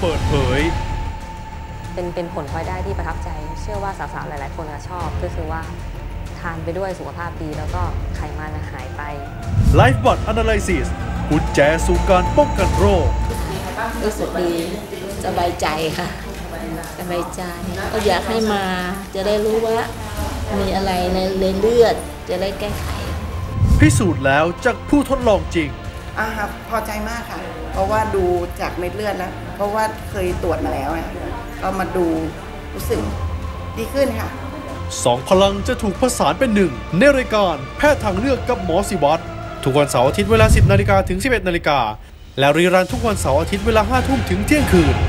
เปิดเผยเป็นผลพลอยได้ที่ประทับใจเชื่อว่าสาวๆหลายๆคนชอบก็คือว่าทานไปด้วยสุขภาพดีแล้วก็ไขมันหายไป Lifebot Analysis กุญแจสู่การป้องกันโรครู้สึกดีสบายใจค่ะสบายใจก็อยากให้มาจะได้รู้ว่ามีอะไรในเลือดจะได้แก้ไขพิสูจน์แล้วจากผู้ทดลองจริงครับพอใจมากค่ะเพราะว่าดูจากเม็ดเลือดแล้วเพราะว่าเคยตรวจมาแล้วก็มาดูรู้สึกดีขึ้นค่ะ 2 พลังจะถูกผสานเป็นหนึ่งในรายการแพทย์ทางเลือกกับหมอศิวัตรทุกวันเสาร์อาทิตย์เวลา 10 นาฬิกาถึง 11 นาฬิกาและรีรันทุกวันเสาร์อาทิตย์เวลา 5 ทุ่มถึงเที่ยงคืน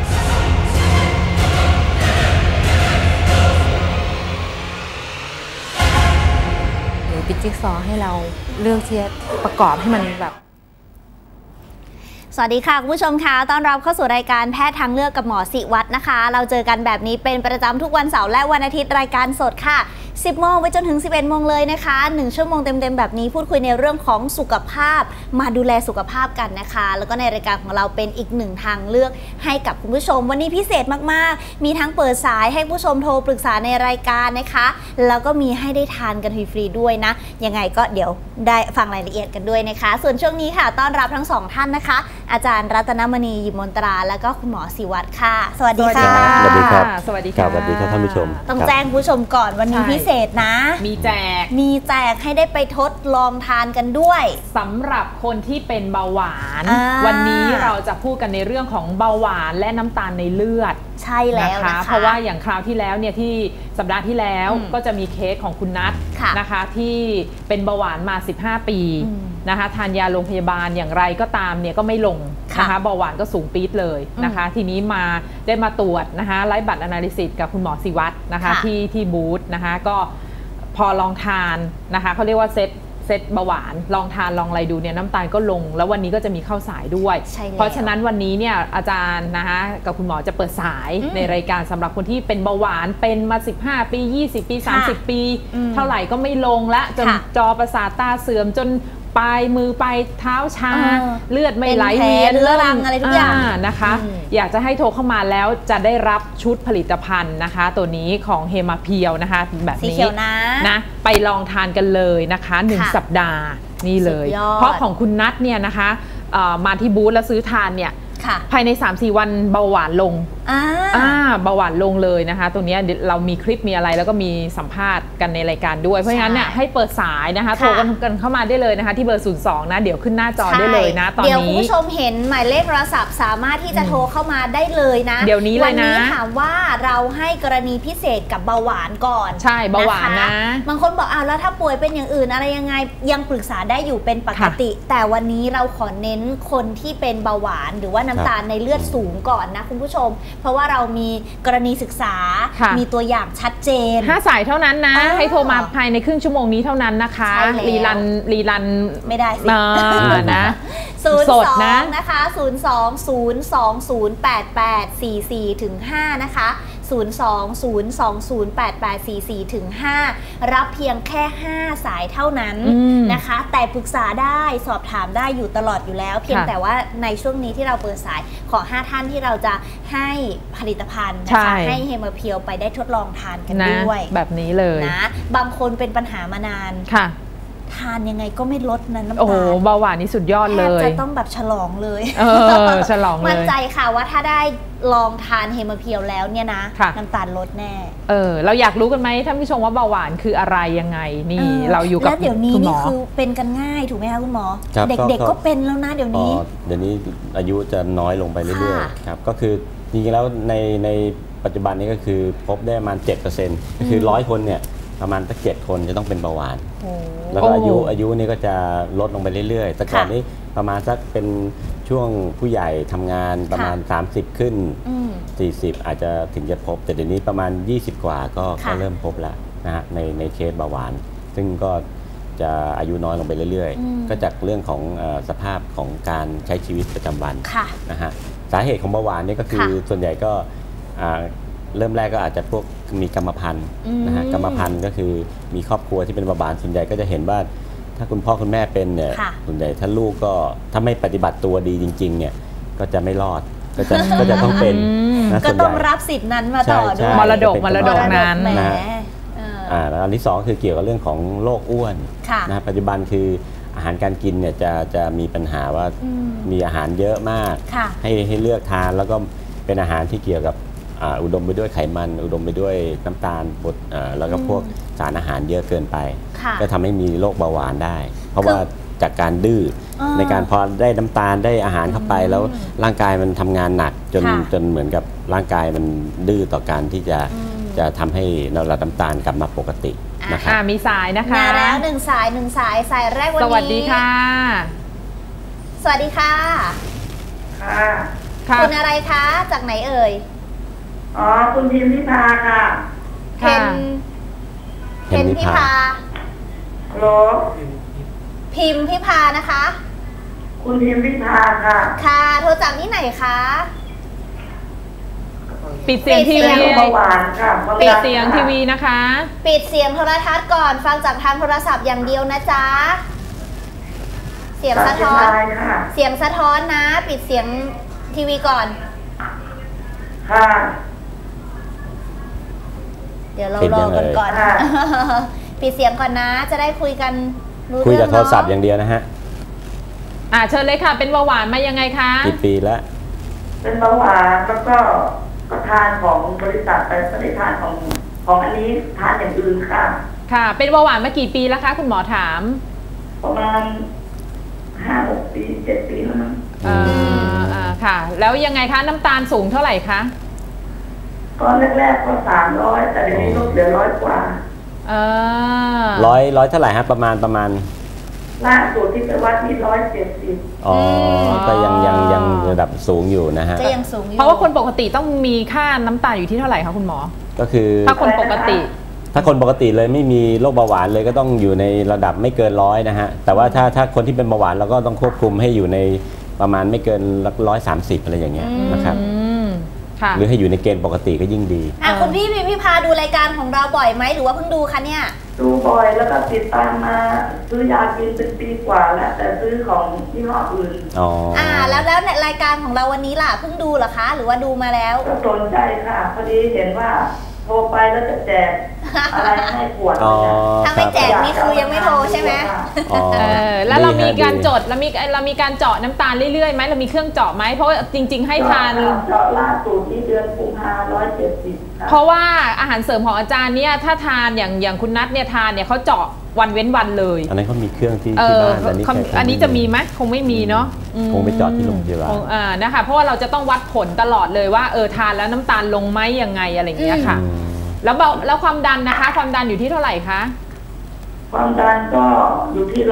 หรือปิดจิ๊กซอว์ให้เราเลือกที่จะประกอบให้มันแบบสวัสดีค่ะคุณผู้ชมคะต้อนรับเข้าสู่รายการแพทย์ทางเลือกกับหมอศิวัตรนะคะเราเจอกันแบบนี้เป็นประจำทุกวันเสาร์และวันอาทิตย์รายการสดค่ะ 10 โมงไปจนถึง 11 โมงเลยนะคะ1 ชั่วโมงเต็มๆแบบนี้พูดคุยในเรื่องของสุขภาพมาดูแลสุขภาพกันนะคะแล้วก็ในรายการของเราเป็นอีกหนึ่งทางเลือกให้กับคุณผู้ชมวันนี้พิเศษมากๆมีทั้งเปิดสายให้ผู้ชมโทรปรึกษาในรายการนะคะแล้วก็มีให้ได้ทานกันฟรีๆด้วยนะยังไงก็เดี๋ยวได้ฟังรายละเอียดกันด้วยนะคะส่วนช่วงนี้ค่ะต้อนรับทั้ง2ท่านนะคะอาจารย์รัตนมณียิมมนตราแล้วก็คุณหมอศิวัตรค่ะสวัสดีค่ะสวัสดีครับสวัสดีค่ะสวัสดีครับท่านผู้ชมต้องแจ้งผู้ชมก่อนวันนี้พิเศษนะมีแจกให้ได้ไปทดลองทานกันด้วยสำหรับคนที่เป็นเบาหวานวันนี้เราจะพูดกันในเรื่องของเบาหวานและน้ำตาลในเลือดใช่แล้วนะคะเพราะว่าอย่างคราวที่แล้วเนี่ยที่สัปดาห์ที่แล้วก็จะมีเคสของคุณนัทนะคะที่เป็นเบาหวานมา15 ปีนะคะทานยาโรงพยาบาลอย่างไรก็ตามเนี่ยก็ไม่ลงนะคะเบาหวานก็สูงปี๊ดเลยนะคะทีนี้ได้มาตรวจนะคะไลฟ์บัตรอนาลิซิสกับคุณหมอศิวัตรนะคะที่บูธนะคะก็พอลองทานนะคะเขาเรียกว่าเซตเบาหวานลองทานลองอะไรดูเนี่ยน้ำตาลก็ลงแล้ววันนี้ก็จะมีเข้าสายด้วยเพราะฉะนั้นวันนี้เนี่ยอาจารย์นะคะกับคุณหมอจะเปิดสายในรายการสำหรับคนที่เป็นเบาหวานเป็นมา15 ปี20 ปี30 ปีเท่าไหร่ก็ไม่ลงละจนจอประสาทตาเสื่อมจนปลายมือปลายเท้าชาเลือดไม่ไหลเวียนเลือดรังอะไรทุกอย่างนะคะอยากจะให้โทรเข้ามาแล้วจะได้รับชุดผลิตภัณฑ์นะคะตัวนี้ของเฮมาเพียวนะคะแบบนี้นะไปลองทานกันเลยนะคะ1 สัปดาห์นี่เลยเพราะของคุณนัทเนี่ยนะคะมาที่บูธแล้วซื้อทานเนี่ยภายใน 3-4 วันเบาหวานลงเบาหวานลงเลยนะคะตรงนี้เรามีคลิปมีอะไรแล้วก็มีสัมภาษณ์กันในรายการด้วยเพราะฉะนั้นเนี่ยให้เปิดสายนะคะโทรกันเข้ามาได้เลยนะคะที่เบอร์ 02นะเดี๋ยวขึ้นหน้าจอได้เลยนะตอนนี้เดี๋ยวคุณผู้ชมเห็นหมายเลขโทรศัพท์สามารถที่จะโทรเข้ามาได้เลยนะเดี๋ยวนี้เลยนะวันนี้ถามว่าเราให้กรณีพิเศษกับเบาหวานก่อนใช่เบาหวานนะบางคนบอกแล้วถ้าป่วยเป็นอย่างอื่นอะไรยังไงยังปรึกษาได้อยู่เป็นปกติแต่วันนี้เราขอเน้นคนที่เป็นเบาหวานหรือว่าน้ำตาลในเลือดสูงก่อนนะคุณผู้ชมเพราะว่าเรามีกรณีศึกษามีตัวอย่างชัดเจน 5 สายเท่านั้นนะให้โทรมาภายในครึ่งชั่วโมงนี้เท่านั้นนะคะรีรันไม่ได้สินะ 02นะคะ02-020-8844-5นะคะ020208844-5รับเพียงแค่5 สายเท่านั้นนะคะแต่ปรึกษาได้สอบถามได้อยู่ตลอดอยู่แล้วเพียงแต่ว่าในช่วงนี้ที่เราเปิดสายขอ5 ท่านที่เราจะให้ผลิตภัณฑ์นะคะให้เฮมาเพียวไปได้ทดลองทานกันด้วยแบบนี้เลยนะบางคนเป็นปัญหามานานทานยังไงก็ไม่ลดน้ำตาลโอ้เบาหวานนี่สุดยอดเลยจะต้องแบบฉลองเลยฉลองเลยมั่นใจค่ะว่าถ้าได้ลองทานเฮมาเพียวแล้วเนี่ยนะน้ำตาลลดแน่เราอยากรู้กันไหมท่านผู้ชมว่าเบาหวานคืออะไรยังไงนี่เราอยู่กับแล้วเดี๋ยวนี้นี่คือเป็นกันง่ายถูกไหมคะคุณหมอเด็กๆก็เป็นแล้วนะเดี๋ยวนี้อายุจะน้อยลงไปเรื่อยๆครับก็คือจริงๆแล้วในปัจจุบันนี้ก็คือพบได้ประมาณ 7% ก็คือ100 คนเนี่ยประมาณสัก7 คนจะต้องเป็นเบาหวานแล้วก็อายุนี่ก็จะลดลงไปเรื่อยๆแต่ก่อนนี้ประมาณสักเป็นช่วงผู้ใหญ่ทำงานประมาณ30ขึ้น40อาจจะถึงจะพบแต่เดี๋ยวนี้ประมาณ20 กว่าก็เริ่มพบแล้วนะฮะในเคสเบาหวานซึ่งก็จะอายุน้อยลงไปเรื่อยๆก็จากเรื่องของสภาพของการใช้ชีวิตประจำวันนะฮะสาเหตุของเบาหวานนี่ก็คือส่วนใหญ่ก็เริ่มแรกก็อาจจะพวกมีกรรมพันธุ์นะฮะกรรมพันธุ์ก็คือมีครอบครัวที่เป็นเบาหวานส่วนใหญ่ก็จะเห็นว่าถ้าคุณพ่อคุณแม่เป็นเนี่ยส่วนใหญ่ถ้าลูกก็ถ้าไม่ปฏิบัติตัวดีจริงๆเนี่ยก็จะไม่รอดก็จะต้องเป็นนะก็ส่วนใหต้องญ่รับสิทธิ์นั้นมาต่อด้ใช่วยมรดกนั้นแหมแล้วอันที่สองคือเกี่ยวกับเรื่องของโรคอ้วนค่ะนะปัจจุบันคืออาหารการกินเนี่ยจะมีปัญหาว่ามีอาหารเยอะมากค่ะให้เลือกทานแล้วก็เป็นอาหารที่เกี่ยวกับอุดมไปด้วยไขมันอุดมไปด้วยน้ำตาลแล้วก็พวกสารอาหารเยอะเกินไปค่ะก็ทำให้มีโรคเบาหวานได้ เพราะว่าจากการดื้อในการพอได้น้ำตาลได้อาหารเข้าไปแล้วร่างกายมันทำงานหนักจนเหมือนกับร่างกายมันดื้อต่อการที่จะทำให้ระดับน้ำตาลกลับมาปกตินะครับมีสายนะคะมาแล้วหนึ่งสายสายแรกวันนี้สวัสดีค่ะสวัสดีค่ะค่ะค่ะคุณอะไรคะจากไหนเอ่ยอ๋อ คุณพิมพิพาค่ะเพค่ะนพิพาฮัลโหลพิมพิพานะคะคุณพิมพิพาค่ะค่ะโทรจากที่ไหนคะปิดเสียงทีวีเบาหวานค่ะปิดเสียงทีวีนะคะปิดเสียงโทรทัศน์ก่อนฟังจากทางโทรศัพท์อย่างเดียวนะจ๊ะเสียงสะท้อนค่ะเสียงสะท้อนนะ ปิดเสียงทีวีก่อนค่ะเดี๋ยวเรารอกันก่อนค่ะปิดเสียงก่อนนะจะได้คุยกันรู้คุยเรื่กับโทรศัพท์อย่างเดียวนะฮะเชิญเลยค่ะ เป็นเบาหวานมายังไงคะกี่ปีแล้วเป็นเบาหวานแล้วก็ทานของบริษัทแต่ไม่ได้ทานของอันนี้ทานอย่างอื่นค่ะค่ะ เป็นเบาหวานมากี่ปีแล้วคะคุณหมอถามประมาณ5-6 ปี 7 ปีแล้วมั้งค่ะ แล้วยังไงคะน้ำตาลสูงเท่าไหร่คะก็แรกๆก็300แต่เดี๋ยวนี้ลดเหลือ100 กว่าร้อยเท่าไหร่ฮะประมาณล่าสุดที่ไปวัดนี่170 อ๋อก็ยังระดับสูงอยู่นะฮะก็ยังสูงอยู่เพราะว่าคนปกติต้องมีค่าน้ำตาลอยู่ที่เท่าไหร่คะคุณหมอก็คือถ้าคนปกติถ้าคนปกติเลยไม่มีโรคเบาหวานเลยก็ต้องอยู่ในระดับไม่เกิน100นะฮะแต่ว่าถ้าคนที่เป็นเบาหวานเราก็ต้องควบคุมให้อยู่ในประมาณไม่เกิน130อะไรอย่างเงี้ยนะครับค่ะหรือให้อยู่ในเกณฑ์ปกติก็ยิ่งดีคุณพี่พิมพิพาดูรายการของเราบ่อยไหมหรือว่าเพิ่งดูคะเนี่ยดูบ่อยแล้วก็ติดตามมาซื้อยากินเป็นปีกว่าแล้วแต่ซื้อของยี่ห้ออื่นอ๋อแล้วในรายการของเราวันนี้ล่ะเพิ่งดูเหรอคะ หรือว่าดูมาแล้วก็สนใจค่ะพอดีเห็นว่าโทรไปแล้วจะแจกอะไรให้ขวดอ๋อถ้าไม่แจกนี่คือยังไม่โทรใช่ไหมอ๋อแล้วเรามีการดีจดเรามีการเจาะน้ำตาลเรื่อยๆไหมเรามีเครื่องเจาะไหมเพราะว่าจริงๆให้ทานเจาะล่าสุดนี่เดือนกุมภา170 เพราะว่าอาหารเสริมของอาจารย์เนี่ยถ้าทานอย่างคุณนัทเนี่ยทานเนี่ยเขาเจาะวันเว้นวันเลยอันนั้นเขามีเครื่องที่บ้านอันนี้จะมีไหมคงไม่มีเนาะคงไปเจาะที่โรงพยาบาลนะคะเพราะว่าเราจะต้องวัดผลตลอดเลยว่าทานแล้วน้ำตาลลงไหมยังไงอะไรอย่างเงี้ยค่ะแล้วความดันนะคะความดันอยู่ที่เท่าไหร่คะความดันก็อยู่ที่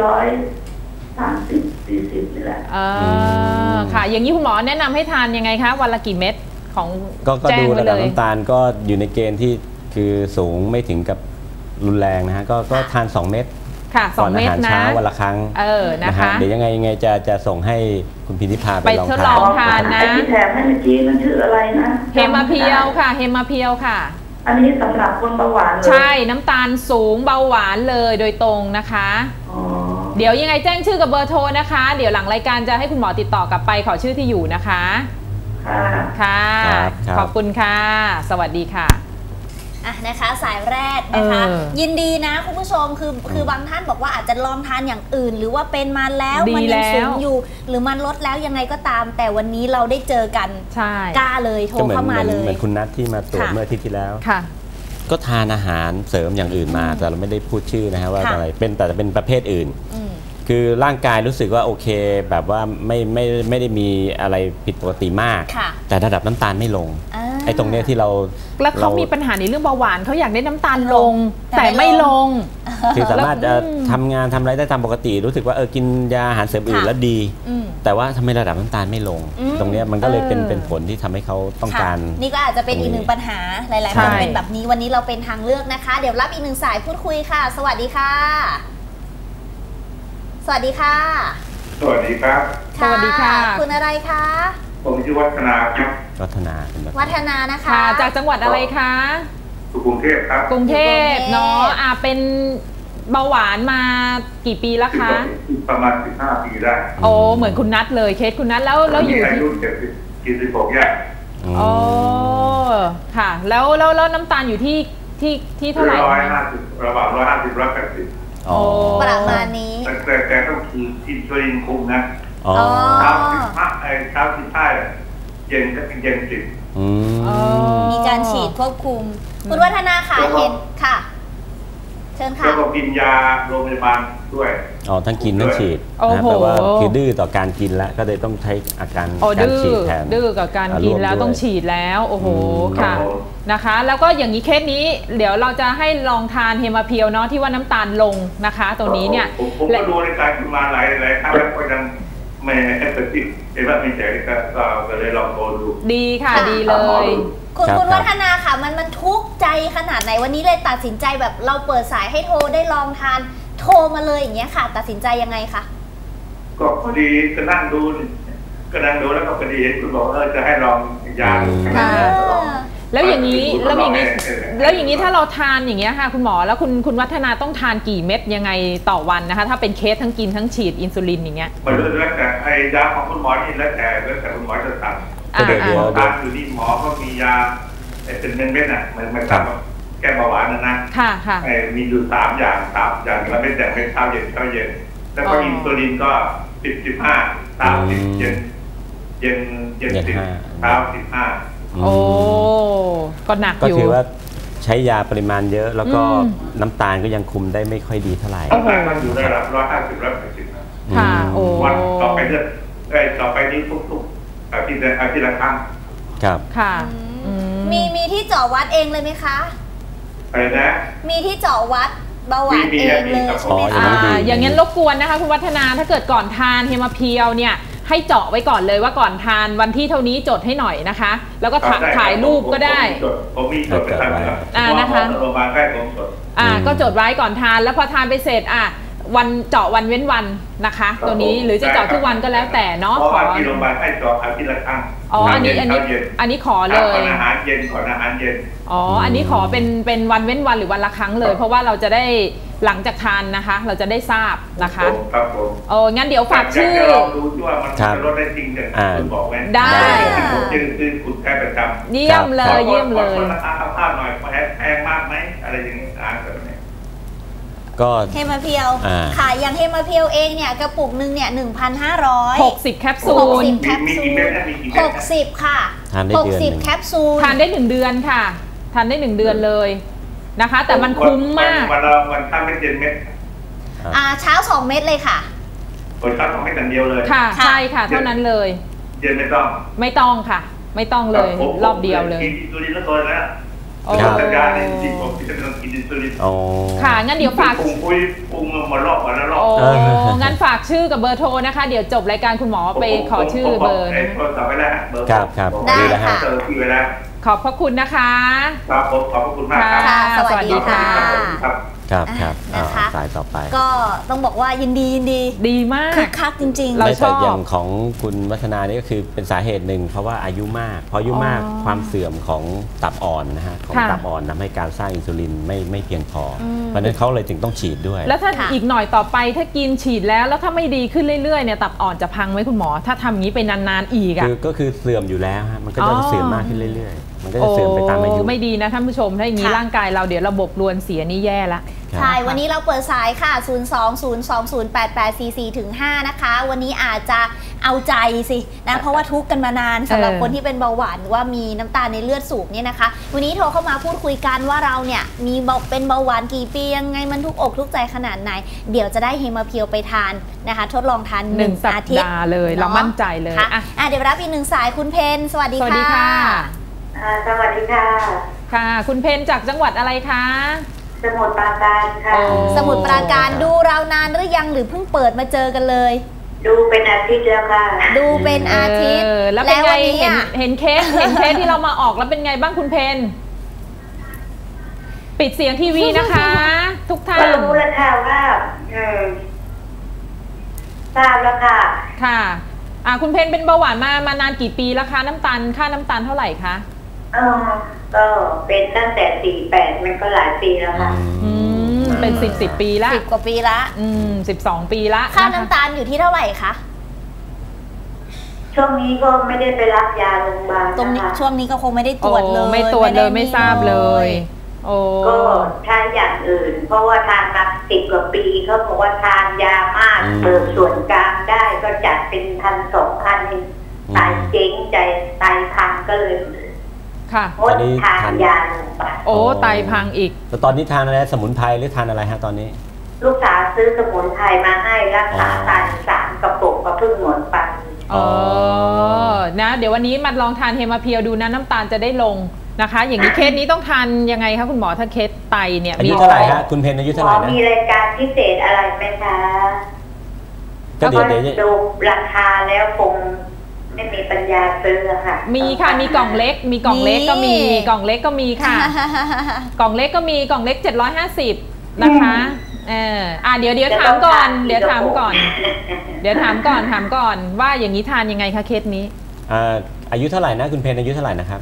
130-40นี่แหละค่ะอย่างนี้คุณหมอแนะนำให้ทานยังไงคะวันละกี่เม็ดของก็แจ้งดูไว้ระเลดับยน้ำตาลก็อยู่ในเกณฑ์ที่คือสูงไม่ถึงกับรุนแรงนะฮะก็ทาน2 เม็ดค่ะก่อน 2 อาเม็ดหารนะเช้าวันละครั้งนะคะเดี๋ยวยังไงจะส่งให้คุณพินิพาไปลองไปทดทาลองนทานนะไอ้ที่แถมให้เมื่อกี้มันชื่ออะไรนะเฮมาเพียวค่ะเฮมาเพียวค่ะอันนี้สำหรับคนเบาหวานเลยใช่น้ำตาลสูงเบาหวานเลยโดยตรงนะคะอ๋อเดี๋ยวยังไงแจ้งชื่อกับเบอร์โทรนะคะ เดี๋ยวหลังรายการจะให้คุณหมอติดต่อกลับไปขอชื่อที่อยู่นะคะค่ะค่ะครับขอบคุณค่ะ สวัสดีค่ะนะคะสายแรกนะคะยิยินดีนะคุณผู้ชมคือบางท่านบอกว่าอาจจะลองทานอย่างอื่น หรือว่าเป็นมาแล้วดีมันยังสูงแล้วอยู่ หรือมันลดแล้วยังไงก็ตาม แต่วันนี้เราได้เจอกันใช่กล้าเลยโทรก็เหมือนเข้ามาเลยเหมือนคุณนัทที่มาตรวจค่ะเมื่ออาทิตย์ที่แล้วค่ะก็ทานอาหารเสริมอย่างอื่นมาแต่เราไม่ได้พูดชื่อนะฮะว่าค่ะอะไรแต่จะเป็นประเภทอื่นอืมคือร่างกายรู้สึกว่าโอเคแบบว่าไม่ได้มีอะไรผิดปกติมากค่ะแต่ระดับน้ำตาลไม่ลงอ่าไอ้ตรงเนี้ยที่เราแล้วเขามีปัญหาในเรื่องเบาหวานเขาอยากได้น้ำตาลลงแต่แต่ไม่ไม่ลลงงคือสามารถจะทำงานทำอะไรได้ตามปกติ รู้สึกว่ากินยาอาหารเสริมอื่นค่ะแล้วดีอืมแต่ว่าทำไมระดับน้ำตาลไม่ลงอืมตรงเนี้ยมันก็เลยเป็นผลที่ทำให้เขาต้องการค่ะนี่ก็อาจจะเป็นอีกหนึ่งปัญหาหลายๆใช่คนเป็นแบบนี้วันนี้เราเป็นทางเลือกนะคะ เดี๋ยวรับอีกหนึ่งสายพูดคุยค่ะ สวัสดีค่ะ สวัสดีค่ะสวัสดีครับสวัสดีค่ะคุณอะไรคะผมชื่อวัฒนาครับวัฒนาเป็นแบบวัฒนานะคะค่ะจากจังหวัดอะไรคะอยู่กรุงเทพครับกรุงเทพกรุงเทพเนาะเป็นเบาหวานมากี่ปีแล้วคะประมาณ15 ปีได้โอ้เหมือนคุณนัทเลยเคสคุณนัทแล้วอยู่อาที่ยุกิน16 อย่างอ๋อค่ะแล้วน้ำตาลอยู่ที่เท่าไหร่ 150ระหว่าง150-180 อ๋อประมาณนี้แต่ต้องคืออินซูลินคุมนะอ๋อเช้า15เย็นก็เป็นเย็น10 มีการฉีดควบคุมคุณวัฒนาค่ะเห็นค่ะเชิญค่ะแล้วก็กินยาโรงพยาบาลด้วยอ๋อทั้งกินทั้งฉีดนะแปลว่าคือดื้อต่อการกินแล้วก็เลยต้องใช้อาการฉีดแทนดื้อกับการกินแล้วต้องฉีดแล้วโอ้โหค่ะนะคะแล้วก็อย่างนี้เคสนี้เดี๋ยวเราจะให้ลองทานเฮมาเพียวเนาะที่ว่าน้ำตาลลงนะคะตัวนี้เนี่ยผมก็ดูในการกินมาหลายครั้งแล้วก็ยังไม่เอฟเฟกติฟเห็นว่าไม่เจ๋งก็เลยลองโทรดูดีค่ะดีเลยคุณวัฒนาค่ะมันทุกข์ใจขนาดไหนวันนี้เลยตัดสินใจแบบเราเปิดสายให้โทรได้ลองทานโทรมาเลยอย่างเงี้ยค่ะตัดสินใจยังไงคะก็พอดีก็นั่งดูแล้วก็พอดีเห็นคุณบอกจะให้ลองยาแล้วอย่างนี้ถ้าเราทานอย่างเงี้ยค่ะคุณหมอแล้วคุณวัฒนาต้องทานกี่เม็ดยังไงต่อวันนะคะถ้าเป็นเคสทั้งกินทั้งฉีดอินซูลินอย่างเงี้ยมันแล้วแต่ไอ้ยาของคุณหมอนี่แล้วแต่คุณหมอจะสั่งทานอยู่นี่หมอก็มียาเป็นเม็ดๆน่ะมันทำแก้เบาหวานนะค่ะมีอยู่3 อย่างแล้วเป็นแต่เป็นเช้าเย็นแล้วก็อินซูลินก็10-15เช้า10เย็น10เช้า15 โอ้ก็หนักอยู่ก็คือว่าใช้ยาปริมาณเยอะแล้วก็น้ำตาลก็ยังคุมได้ไม่ค่อยดีเท่าไหร่น้ำตาลก็อยู่ในระดับ150-180 ค่ะโอ้วันต่อไปนี้ทุกๆอาทิตย์ละครั้งครับค่ะมีที่เจาะวัดเองเลยไหมคะอะไรนะมีที่เจาะวัดเบาหวานเองเลยใช่ไหมคะอย่างงั้นรบกวนนะคะคุณวัฒนาถ้าเกิดก่อนทานเฮมาเพียวเนี่ยให้เจาะไว้ก่อนเลยว่าก่อนทานวันที่เท่านี้จดให้หน่อยนะคะแล้วก็ถ่ายรูปก็ได้ผมมีจดไปทำนะคะโรงพยาบาลใกล้ผมจดก็จดไว้ก่อนทานแล้วพอทานไปเสร็จวันเจาะวันเว้นวันนะคะตัวนี้หรือจะเจาะทุกวันก็แล้วแต่เนาะขอที่โรงพยาบาลให้เจาะอาทิตย์ละครั้งอันนี้ขอเลยก่อนอาหารเย็นอันนี้ขอเป็นวันเว้นวันหรือวันละครั้งเลยเพราะว่าเราจะได้หลังจากทานนะคะเราจะได้ทราบนะคะครับผมงั้นเดี๋ยวฝากชื่อลองดูว่ามันจะลดได้จริงอย่างคุณบอกไหมได้ผมจะซื้อคุณแค่ประจำเยี่ยมเลยราคาข้าวหน่อยแพงมากไหมอะไรอย่างนี้แบบนี้ก็เฮมาเพียวค่ะอย่างเฮมาเพียวเองเนี่ยกระปุกนึงเนี่ย 1,560 แคปซูล 60ค่ะ60แคปซูลทานได้1 เดือนค่ะทานได้1 เดือนเลยนะคะแต่มันคุ้มมากวันข้ามไม่7 เม็ดเช้า2 เม็ดเลยค่ะเช้า2 เม็ดอย่างเดียวเลยค่ะใช่ค่ะเท่านั้นเลยเย็นไม่ต้องค่ะไม่ต้องเลยรอบเดียวเลยกินอินซูลินแล้วตัวแล้วสัญญาในจริงผมจะต้องกินอินซูลินค่ะงั้นเดี๋ยวฝากปรุงมารอบวันละรอบงั้นฝากชื่อกับเบอร์โทรนะคะเดี๋ยวจบรายการคุณหมอไปขอชื่อเบอร์นะโทรศัพท์ไว้แล้วเบอร์ครับได้ค่ะขอบพระคุณนะคะครับผมขอบพระคุณมากครับสวัสดีค่ะครับนะคะสายต่อไปก็ต้องบอกว่ายินดีมากคึกคักจริงๆเราชอบอย่างของคุณวัฒนานี่ก็คือเป็นสาเหตุหนึ่งเพราะว่าอายุมากพออายุมากความเสื่อมของตับอ่อนนะฮะของตับอ่อนทำให้การสร้างอินซูลินไม่เพียงพอเพราะฉะนั้นเขาเลยถึงต้องฉีดด้วยแล้วถ้าอีกหน่อยต่อไปถ้ากินฉีดแล้วถ้าไม่ดีขึ้นเรื่อยๆเนี่ยตับอ่อนจะพังไหมคุณหมอถ้าทำอย่างนี้ไปนานๆอีกก็คือเสื่อมอยู่แล้วฮะมันก็จะเสื่อมมากขึ้นเรื่อยๆมันก็จะเสื่อมไปตามอายุไม่ดีนะท่านผู้ชมถ้าอย่างนี้ร่างกายเราเดี๋ยวระบบรวนเสียนี่แย่ละใช่วันนี้เราเปิดสายค่ะ 020208844-5 นะคะวันนี้อาจจะเอาใจสินะเพราะว่าทุกข์กันมานานสำหรับคนที่เป็นเบาหวานหรือว่ามีน้ำตาลในเลือดสูงเนี่ยนะคะวันนี้โทรเข้ามาพูดคุยกันว่าเราเนี่ยมีเป็นเบาหวานกี่ปียังไงมันทุกอกทุกใจขนาดไหนเดี๋ยวจะได้เฮมาเพียวไปทานนะคะทดลองทาน1 อาทิตย์เลยเรามั่นใจเลยเดี๋ยวรับอีก1 สายคุณเพนสวัสดีค่ะสวัสดีค่ะค่ะคุณเพนจากจังหวัดอะไรคะสมุทรปราการค่ะสมุทรปราการดูเรานานหรือยังหรือเพิ่งเปิดมาเจอกันเลยดูเป็นอาทิตย์แล้วค่ะดูเป็นอาทิตย์แล้วเป็นไงเห็นเคสที่เรามาออกแล้วเป็นไงบ้างคุณเพนปิดเสียงทีวีนะคะทุกท่านรู้แล้วค่ะว่าทราบแล้วค่ะค่ะคุณเพนเป็นเบาหวานมานานกี่ปีแล้วคะน้ำตาลค่าน้ำตาลเท่าไหร่คะก็เป็นตั้งแต่48มันก็หลายปีแล้วค่ะเป็น10ปีละ 10 กว่าปีละ 12 ปีละค่าน้ำตาลอยู่ที่เท่าไหร่คะช่วงนี้ก็ไม่ได้ไปรับยาโรงพยาบาลตรงนี้ช่วงนี้ก็คงไม่ได้ตรวจเลยไม่ตรวจเลยไม่ทราบเลยโอ้ก็ใช้อย่างอื่นเพราะว่าทานมา10 กว่าปีเขาบอกว่าทานยามากเบิกส่วนกลางได้ก็จัดเป็น1,000-2,000ไตเจ๊งใจไตพังก็เลยค่ะงดทานยาลงไปโอ้ไตพังอีกแต่ตอนนี้ทานอะไรสมุนไพรหรือทานอะไรฮะตอนนี้ลูกสาวซื้อสมุนไพรมาให้รักษาไต3 กระปุกก็เพิ่งหมดไปนะเดี๋ยววันนี้มาลองทานเฮมาเพียวดูนะน้ำตาลจะได้ลงนะคะอย่างนี้เคสนี้ต้องทานยังไงคะคุณหมอถ้าเคสไตเนี่ยอายุเท่าไหร่ฮะคุณเพนอายุเท่าไหร่นะมีรายการพิเศษอะไรไหมคะก็เดี๋ยวดูราคาแล้วคงไม่มีปัญญาซื้อค่ะมีค่ะมีกล่องเล็กมีกล่องเล็กก็มีกล่องเล็กก็มีค่ะกล่องเล็กก็มีกล่องเล็ก750นะคะเดี๋ยวถามก่อนถามก่อนว่าอย่างนี้ทานยังไงคะเคสนี้อายุเท่าไหร่นะคุณเพนอายุเท่าไหร่นะครับ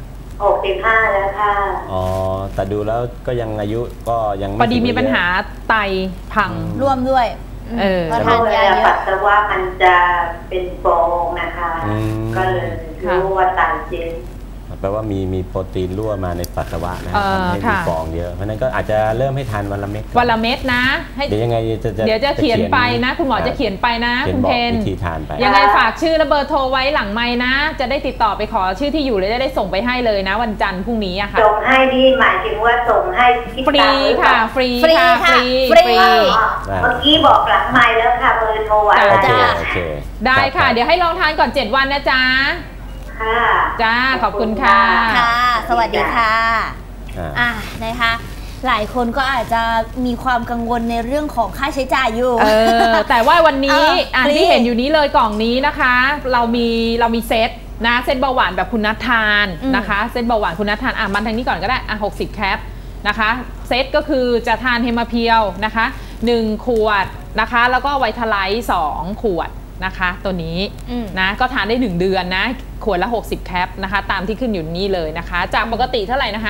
65แล้วค่ะแต่ดูแล้วก็ยังอายุก็ยังพอดีมีปัญหาไตพังร่วมด้วยเพราะทานยาปัสสาวะมันจะเป็นฟองนะคะก็เลยรู้ว่าไตเจ๊งแปลว่ามีโปรตีนรั่วมาในปัสสาวะนะทำให้มีฟองเยอะเพราะนั้นก็อาจจะเริ่มให้ทานวันละเม็ดนะเดี๋ยวยังไงเดี๋ยวจะเขียนไปนะคุณหมอจะเขียนไปนะคุณเพนวิธีทานไปยังไงฝากชื่อและเบอร์โทรไว้หลังไมค์นะจะได้ติดต่อไปขอชื่อที่อยู่เลยได้ส่งไปให้เลยนะวันจันทร์พรุ่งนี้อะค่ะส่งให้ดีหมายถึงว่าส่งให้ฟรีค่ะฟรีเมื่อกี้บอกหลังไมค์แล้วค่ะเบอร์โทรโอเคได้ค่ะเดี๋ยวให้ลองทานก่อน7 วันนะจ๊ะจ้าขอบคุณค่ะสวัสดีค่ะนะคะหลายคนก็อาจจะมีความกังวลในเรื่องของค่าใช้จ่ายอยู่แต่ว่าวันนี้ที่เห็นอยู่นี้เลยกล่องนี้นะคะเรามีเซตนะเซตเบาหวานแบบคุณนัททานนะคะเซตเบาหวานคุณนัททานมันทางนี้ก่อนก็ได้60 แคปนะคะเซตก็คือจะทานเฮมาเพียวนะคะ1 ขวดนะคะแล้วก็ไวท์ไลท์2 ขวดนะคะตัวนี้นะก็ทานได้1 เดือนนะขวดละ60 แคปนะคะตามที่ขึ้นอยู่นี่เลยนะคะจากปกติเท่าไหร่นะคะ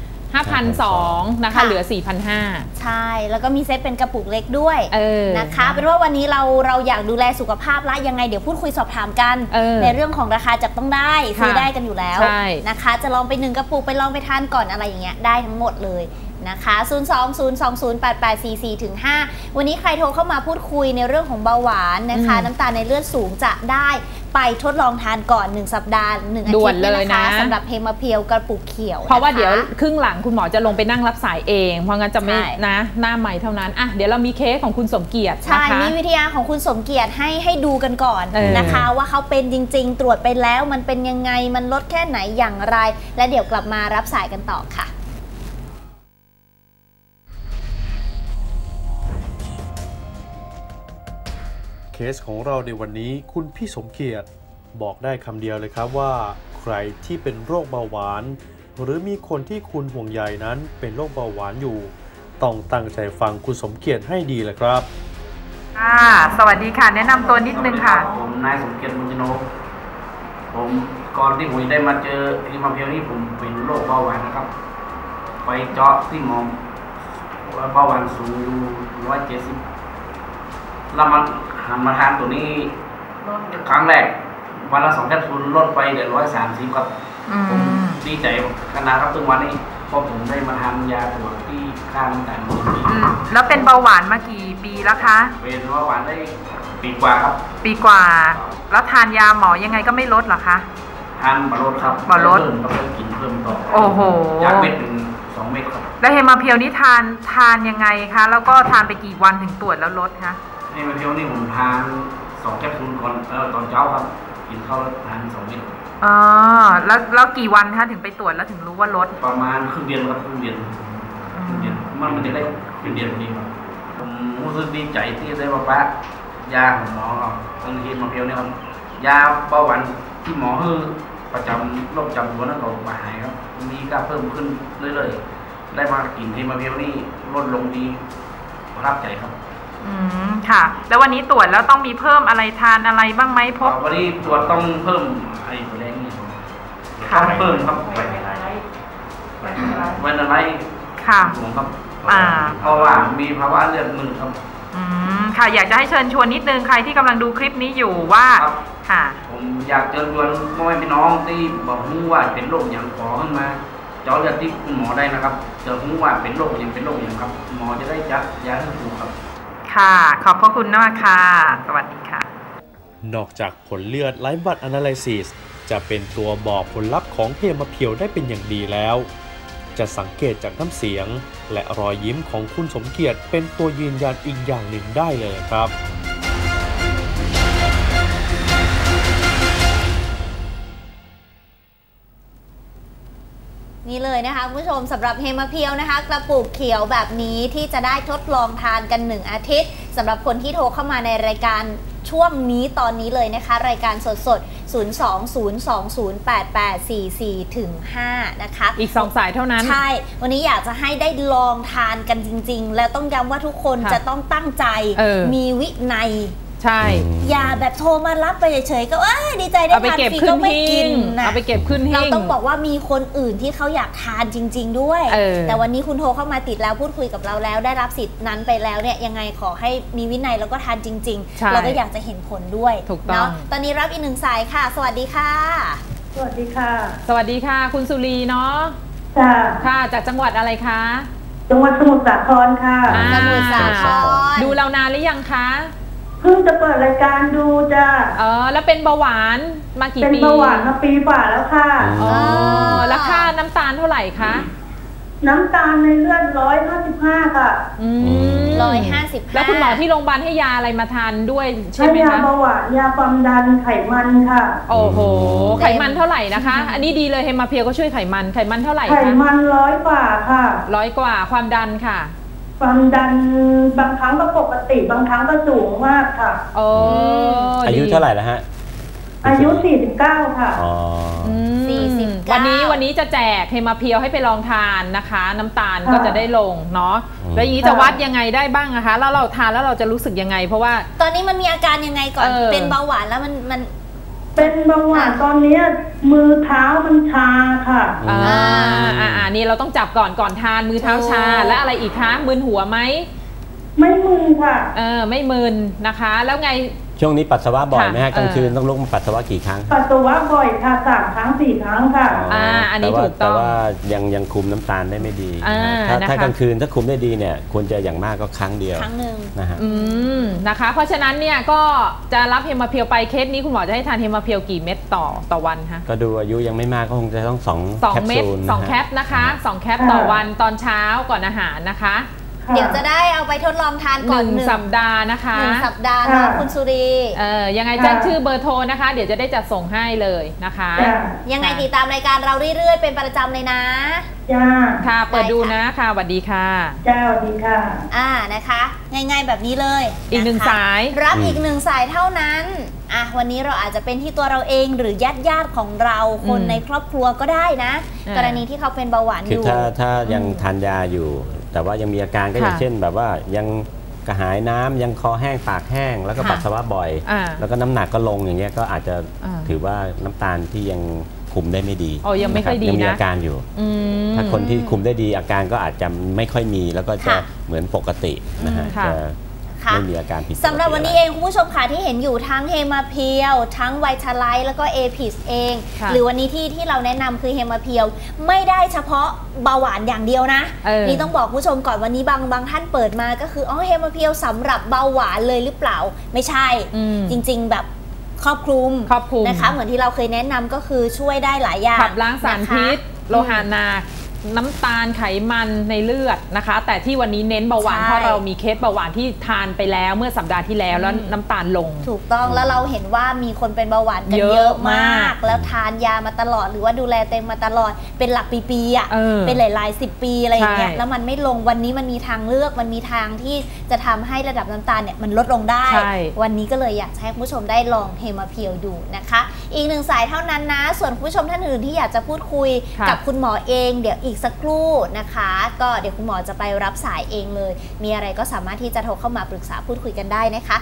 5,200 นะคะเหลือ 4,500 ใช่แล้วก็มีเซตเป็นกระปุกเล็กด้วยนะคะเป็นว่าวันนี้เราอยากดูแลสุขภาพละยังไงเดี๋ยวพูดคุยสอบถามกันในเรื่องของราคาจับต้องได้ซื้อได้กันอยู่แล้วนะคะจะลองไป1 กระปุกไปลองไปทานก่อนอะไรอย่างเงี้ยได้ทั้งหมดเลยนะคะ020208844-5วันนี้ใครโทรเข้ามาพูดคุยในเรื่องของเบาหวานนะคะน้ำตาลในเลือดสูงจะได้ไปทดลองทานก่อน1 สัปดาห์1 อาทิตย์เลยนะคะสำหรับเฮมาเพียวกระปุกเขียวเพราะว่าเดี๋ยวครึ่งหลังคุณหมอจะลงไปนั่งรับสายเองเพราะงั้นจะไม่นะหน้าใหม่เท่านั้นเดี๋ยวเรามีเคสของคุณสมเกียรติใช่มีวิทยาของคุณสมเกียรติให้ดูกันก่อนนะคะว่าเขาเป็นจริงๆตรวจไปแล้วมันเป็นยังไงมันลดแค่ไหนอย่างไรและเดี๋ยวกลับมารับสายกันต่อค่ะเคสของเราในวันนี้คุณพี่สมเกียรติบอกได้คำเดียวเลยครับว่าใครที่เป็นโรคเบาหวานหรือมีคนที่คุณห่วงใยนั้นเป็นโรคเบาหวานอยู่ต้องตั้งใจฟังคุณสมเกียรติให้ดีเลยครับสวัสดีค่ะแนะนำตัวนิดนึงค่ะผมนายสมเกียรติมุญโนผมก่อนที่ผมได้มาเจอเฮมาเพียวนี่ผมเป็นโรคเบาหวานนะครับไปเจาะที่หมอเบาหวานสูงอยู่170แล้วมันหันมาทานตัวนี้ครั้งแรกวันละ2 แคปซูลลดไปเหลือ130ครับผมดีใจขนาดครับถึงวันนี้พอผมได้มาทานยาตัวที่ค่าน้ำตาลแล้วเป็นเบาหวานมากี่ปีแล้วคะเป็นเบาหวานได้ปีกว่าครับปีกว่าแล้วทานยาหมอยังไงก็ไม่ลดเหรอคะทานบาลดครับบาลดก็เพิ่มกินเพิ่มต่อโอ้โหจากเม็ดเป็น2 เม็ดครับแล้วเฮมาเพียวนี่ทานยังไงคะแล้วก็ทานไปกี่วันถึงตรวจแล้วลดคะเฮมาเพียวนี่ผมทาน2 แคปซูลก่อนตอนเช้าครับกินข้าวทาน2 เม็ดแล้วกี่วันคะถึงไปตรวจแล้วถึงรู้ว่าลดประมาณครึ่งเดือนครับครึ่งเดือนมันจะได้ครึ่งเดือนนี้ครับผมรู้สึกดีใจที่ได้มาปะยาของหมอครับตอนที่มาเพียวเนี่ยครับยาเบาหวานที่หมอให้ประจำโรคจำตัวนั้นก็หายครับมีก็เพิ่มขึ้นเรื่อยๆได้มากินที่มาเพียวนี่ลดลงดีประทับใจครับค่ะแล้ววันนี้ตรวจแล้วต้องมีเพิ่มอะไรทานอะไรบ้างไหมพบวันนี้ตรวจต้องเพิ่มไอ้ตัวแดงนี่ต้องเพิ่มครับไวน์อะไรค่ะผมครับเพราะว่ามีภาวะเลือดมึนครับค่ะอยากจะให้เชิญชวนนิดนึงใครที่กำลังดูคลิปนี้อยู่ว่าค่ะผมอยากเชิญชวนพ่อแม่พี่น้องที่บอกรู้ว่าเป็นโรคอย่างขอขึ้นมาเจาะเลือดที่คุณหมอได้นะครับจะรู้ว่าเป็นโรคอย่างครับหมอจะได้จัดยาให้ถูกครับค่ะขอบพระคุณมากค่ะสวัสดีค่ะนอกจากผลเลือด Live Blood Analysis จะเป็นตัวบอกผลลัพธ์ของเฮมาเพียวได้เป็นอย่างดีแล้วจะสังเกตจากน้ำเสียงและรอยยิ้มของคุณสมเกียรติเป็นตัวยืนยันอีกอย่างหนึ่งได้เลยครับนี่เลยนะคะคุณผู้ชมสำหรับเฮมาเพียวนะคะกระปุกเขียวแบบนี้ที่จะได้ทดลองทานกัน1อาทิตย์สำหรับคนที่โทรเข้ามาในรายการช่วงนี้ตอนนี้เลยนะคะรายการสด020208844-5นะคะอีก2สายเท่านั้นใช่วันนี้อยากจะให้ได้ลองทานกันจริงๆแล้วต้องย้ำว่าทุกคนจะต้องตั้งใจมีวินัยใช่อย่าแบบโทรมารับไปเฉยๆก็ดีใจได้ทานฟรีก็ไม่กินนะเอาไปเก็บขึ้นหิ้งเราต้องบอกว่ามีคนอื่นที่เขาอยากทานจริงๆด้วยแต่วันนี้คุณโทรเข้ามาติดแล้วพูดคุยกับเราแล้วได้รับสิทธิ์นั้นไปแล้วเนี่ยยังไงขอให้มีวินัยแล้วก็ทานจริงๆเราก็อยากจะเห็นผลด้วยเนาะตอนนี้รับอีก1สายค่ะสวัสดีค่ะสวัสดีค่ะสวัสดีค่ะคุณสุรีเนาะค่ะจากจังหวัดอะไรคะจังหวัดสมุทรสาครค่ะสมุทรสาครดูเรานานหรือยังคะเพิ่งจะเปิดรายการดูจ้ะแล้วเป็นเบาหวานมากี่ปีเป็นเบาหวานมาปีกว่าแล้วค่ะแล้วค่าน้ำตาลเท่าไหร่คะน้ำตาลในเลือด155ค่ะ 155 แล้วคุณหมอที่โรงพยาบาลให้ยาอะไรมาทานด้วยใช่ไหมคะยาเบาหวานยาความดันไขมันค่ะโอ้โหไขมันเท่าไหร่นะคะอันนี้ดีเลยเฮมาเพียวก็ช่วยไขมันเท่าไหร่คะไขมัน100 กว่าค่ะ 100 กว่าความดันค่ะความดันบางครั้งก็ปกติบางครั้งก็สูงมากค่ะอายุเท่าไหร่แล้วฮะอายุ49ค่ะ 49วันนี้จะแจกเฮมาเพียวให้ไปลองทานนะคะน้ำตาลก็จะได้ลงเนาะแล้วอย่างนี้จะวัดยังไงได้บ้างนะคะแล้วเราทานแล้วเราจะรู้สึกยังไงเพราะว่าตอนนี้มันมีอาการยังไงก่อนเป็นเบาหวานแล้วมันเป็นเบาหวานตอนนี้มือเท้ามันชาค่ะนี่เราต้องจับก่อนทานมือเท้าชาและอะไรอีกคะมึนหัวไหมไม่มึนค่ะไม่มึนนะคะแล้วไงช่วงนี้ปัสสาวะบ่อยไหมฮะกลางคืนต้องลุกมาปัสสาวะกี่ครั้งปัสสาวะบ่อยค่ะ3 ครั้ง 4 ครั้งค่ะอันนี้ถูกต้องแต่ว่ายังคุมน้ำตาลได้ไม่ดีถ้ากลางคืนถ้าคุมได้ดีเนี่ยควรจะอย่างมากก็ครั้งเดียวครั้งนึงนะฮะนะคะเพราะฉะนั้นเนี่ยก็จะรับเฮมาเพียวไปเคสนี้คุณหมอจะให้ทานเฮมาเพียวกี่เม็ดต่อวันคะก็ดูอายุยังไม่มากก็คงจะต้อง2 เม็ด2 แคปนะคะ2 แคปต่อวันตอนเช้าก่อนอาหารนะคะเดี๋ยวจะได้เอาไปทดลองทานก่อน 1 สัปดาห์นะคะ 1 สัปดาห์นะคุณสุรียังไงแจ้งชื่อเบอร์โทรนะคะเดี๋ยวจะได้จัดส่งให้เลยนะคะยังไงติดตามรายการเราเรื่อยๆเป็นประจำเลยนะค่ะเปิดดูนะค่ะสวัสดีค่ะสวัสดีค่ะนะคะง่ายๆแบบนี้เลยอีก1 สายรับอีก1 สายเท่านั้นวันนี้เราอาจจะเป็นที่ตัวเราเองหรือญาติของเราคนในครอบครัวก็ได้นะกรณีที่เขาเป็นเบาหวานอยู่คือถ้ายังทานยาอยู่แต่ว่ายังมีอาการก็อย่างเช่นแบบว่ายังกระหายน้ำยังคอแห้งปากแห้งแล้วก็ปัสสาวะบ่อยแล้วก็น้ำหนักก็ลงอย่างเงี้ยก็อาจจะถือว่าน้ำตาลที่ยังคุมได้ไม่ดียังไม่ค่อยดีนะยังมีอาการอยู่ถ้าคนที่คุมได้ดีอาการก็อาจจะไม่ค่อยมีแล้วก็จะเหมือนปกตินะฮะไม่มีอาการผิดสำหรับวันนี้เองคุณผู้ชมค่ะที่เห็นอยู่ทั้งเฮมาเพียวทั้งไวท์ไลท์แล้วก็เอพิสเองหรือวันนี้ที่เราแนะนำคือเฮมาเพียวไม่ได้เฉพาะเบาหวานอย่างเดียวนะนี่ต้องบอกผู้ชมก่อนวันนี้บางท่านเปิดมาก็คือเฮมาเพียวสำหรับเบาหวานเลยหรือเปล่าไม่ใช่จริงๆแบบครอบคลุมนะคะเหมือนที่เราเคยแนะนำก็คือช่วยได้หลายอย่างขับล้างสารพิษโลหะหนักน้ำตาลไขมันในเลือดนะคะแต่ที่วันนี้เน้นเบาหวานเพราะเรามีเคสเบาหวานที่ทานไปแล้วเมื่อสัปดาห์ที่แล้วน้ำตาลลงถูกต้องแล้วเราเห็นว่ามีคนเป็นเบาหวานกันเยอะมากแล้วทานยามาตลอดหรือว่าดูแลเต็มมาตลอดเป็นหลักปีๆเป็นหลายๆ10 ปีอะไรอย่างเงี้ยแล้วมันไม่ลงวันนี้มันมีทางเลือกมันมีทางที่จะทำให้ระดับน้ำตาลเนี่ยมันลดลงได้วันนี้ก็เลยอยากให้ผู้ชมได้ลองเฮมาเพียวดูนะคะอีก1 สายเท่านั้นนะส่วนผู้ชมท่านอื่นที่อยากจะพูดคุยกับคุณหมอเองเดี๋ยวอีกสักครู่นะคะก็เดี๋ยวคุณหมอจะไปรับสายเองเลยมีอะไรก็สามารถที่จะโทรเข้ามาปรึกษาพูดคุยกันได้นะคะ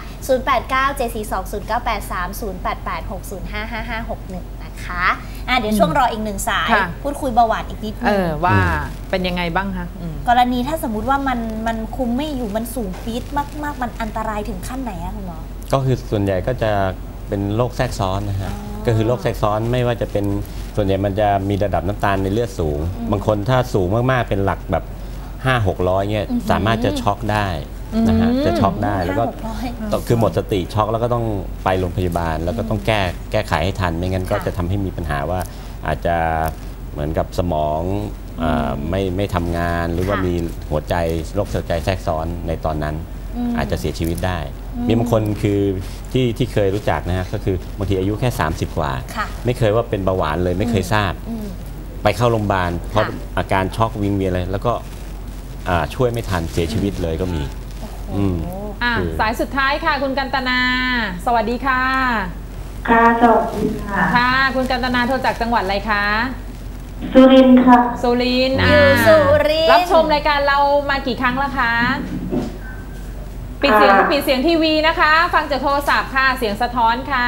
08974209830886055561นะคะเดี๋ยวช่วงรออีก1 สายพูดคุยเบาหวานอีกนิดนึงว่าเป็นยังไงบ้างคะกรณีถ้าสมมุติว่ามันคุมไม่อยู่มันสูงปี๊ดมากๆมันอันตรายถึงขั้นไหนอะคุณหมอก็คือส่วนใหญ่ก็จะเเป็นโรคแทรกซ้อนนะฮะก็คือโรคแทรกซ้อนไม่ว่าจะเป็นส่วนใหญ่มันจะมีระดับน้ำตาลในเลือดสูงบางคนถ้าสูงมากๆเป็นหลักแบบ500-600เนี่ยสามารถจะช็อกได้นะฮะจะช็อกได้แล้วก็คือหมดสติช็อกแล้วก็ต้องไปโรงพยาบาลแล้วก็ต้องแก้ไขให้ทันไม่งั้นก็จะทำให้มีปัญหาว่าอาจจะเหมือนกับสมองไม่ทำงานหรือว่ามีหัวใจโรคหัวใจแทรกซ้อนในตอนนั้นอาจจะเสียชีวิตได้มีบางคนคือที่เคยรู้จักนะฮะก็คือบางทีอายุแค่30กว่าไม่เคยว่าเป็นเบาหวานเลยไม่เคยทราบไปเข้าโรงพยาบาลเพราะอาการช็อกวิงเวียนอะไรแล้วก็ช่วยไม่ทันเสียชีวิตเลยก็มีสายสุดท้ายค่ะคุณกันตนาสวัสดีค่ะค่ะสวัสดีค่ะค่ะคุณกันตนาโทรจากจังหวัดอะไรคะสุรินทร์ค่ะสุรินทร์สุรินทร์รับชมรายการเรามากี่ครั้งแล้วคะปิดเสียงทีวีนะคะฟังจากโทรศัพท์ค่ะเสียงสะท้อนค่ะ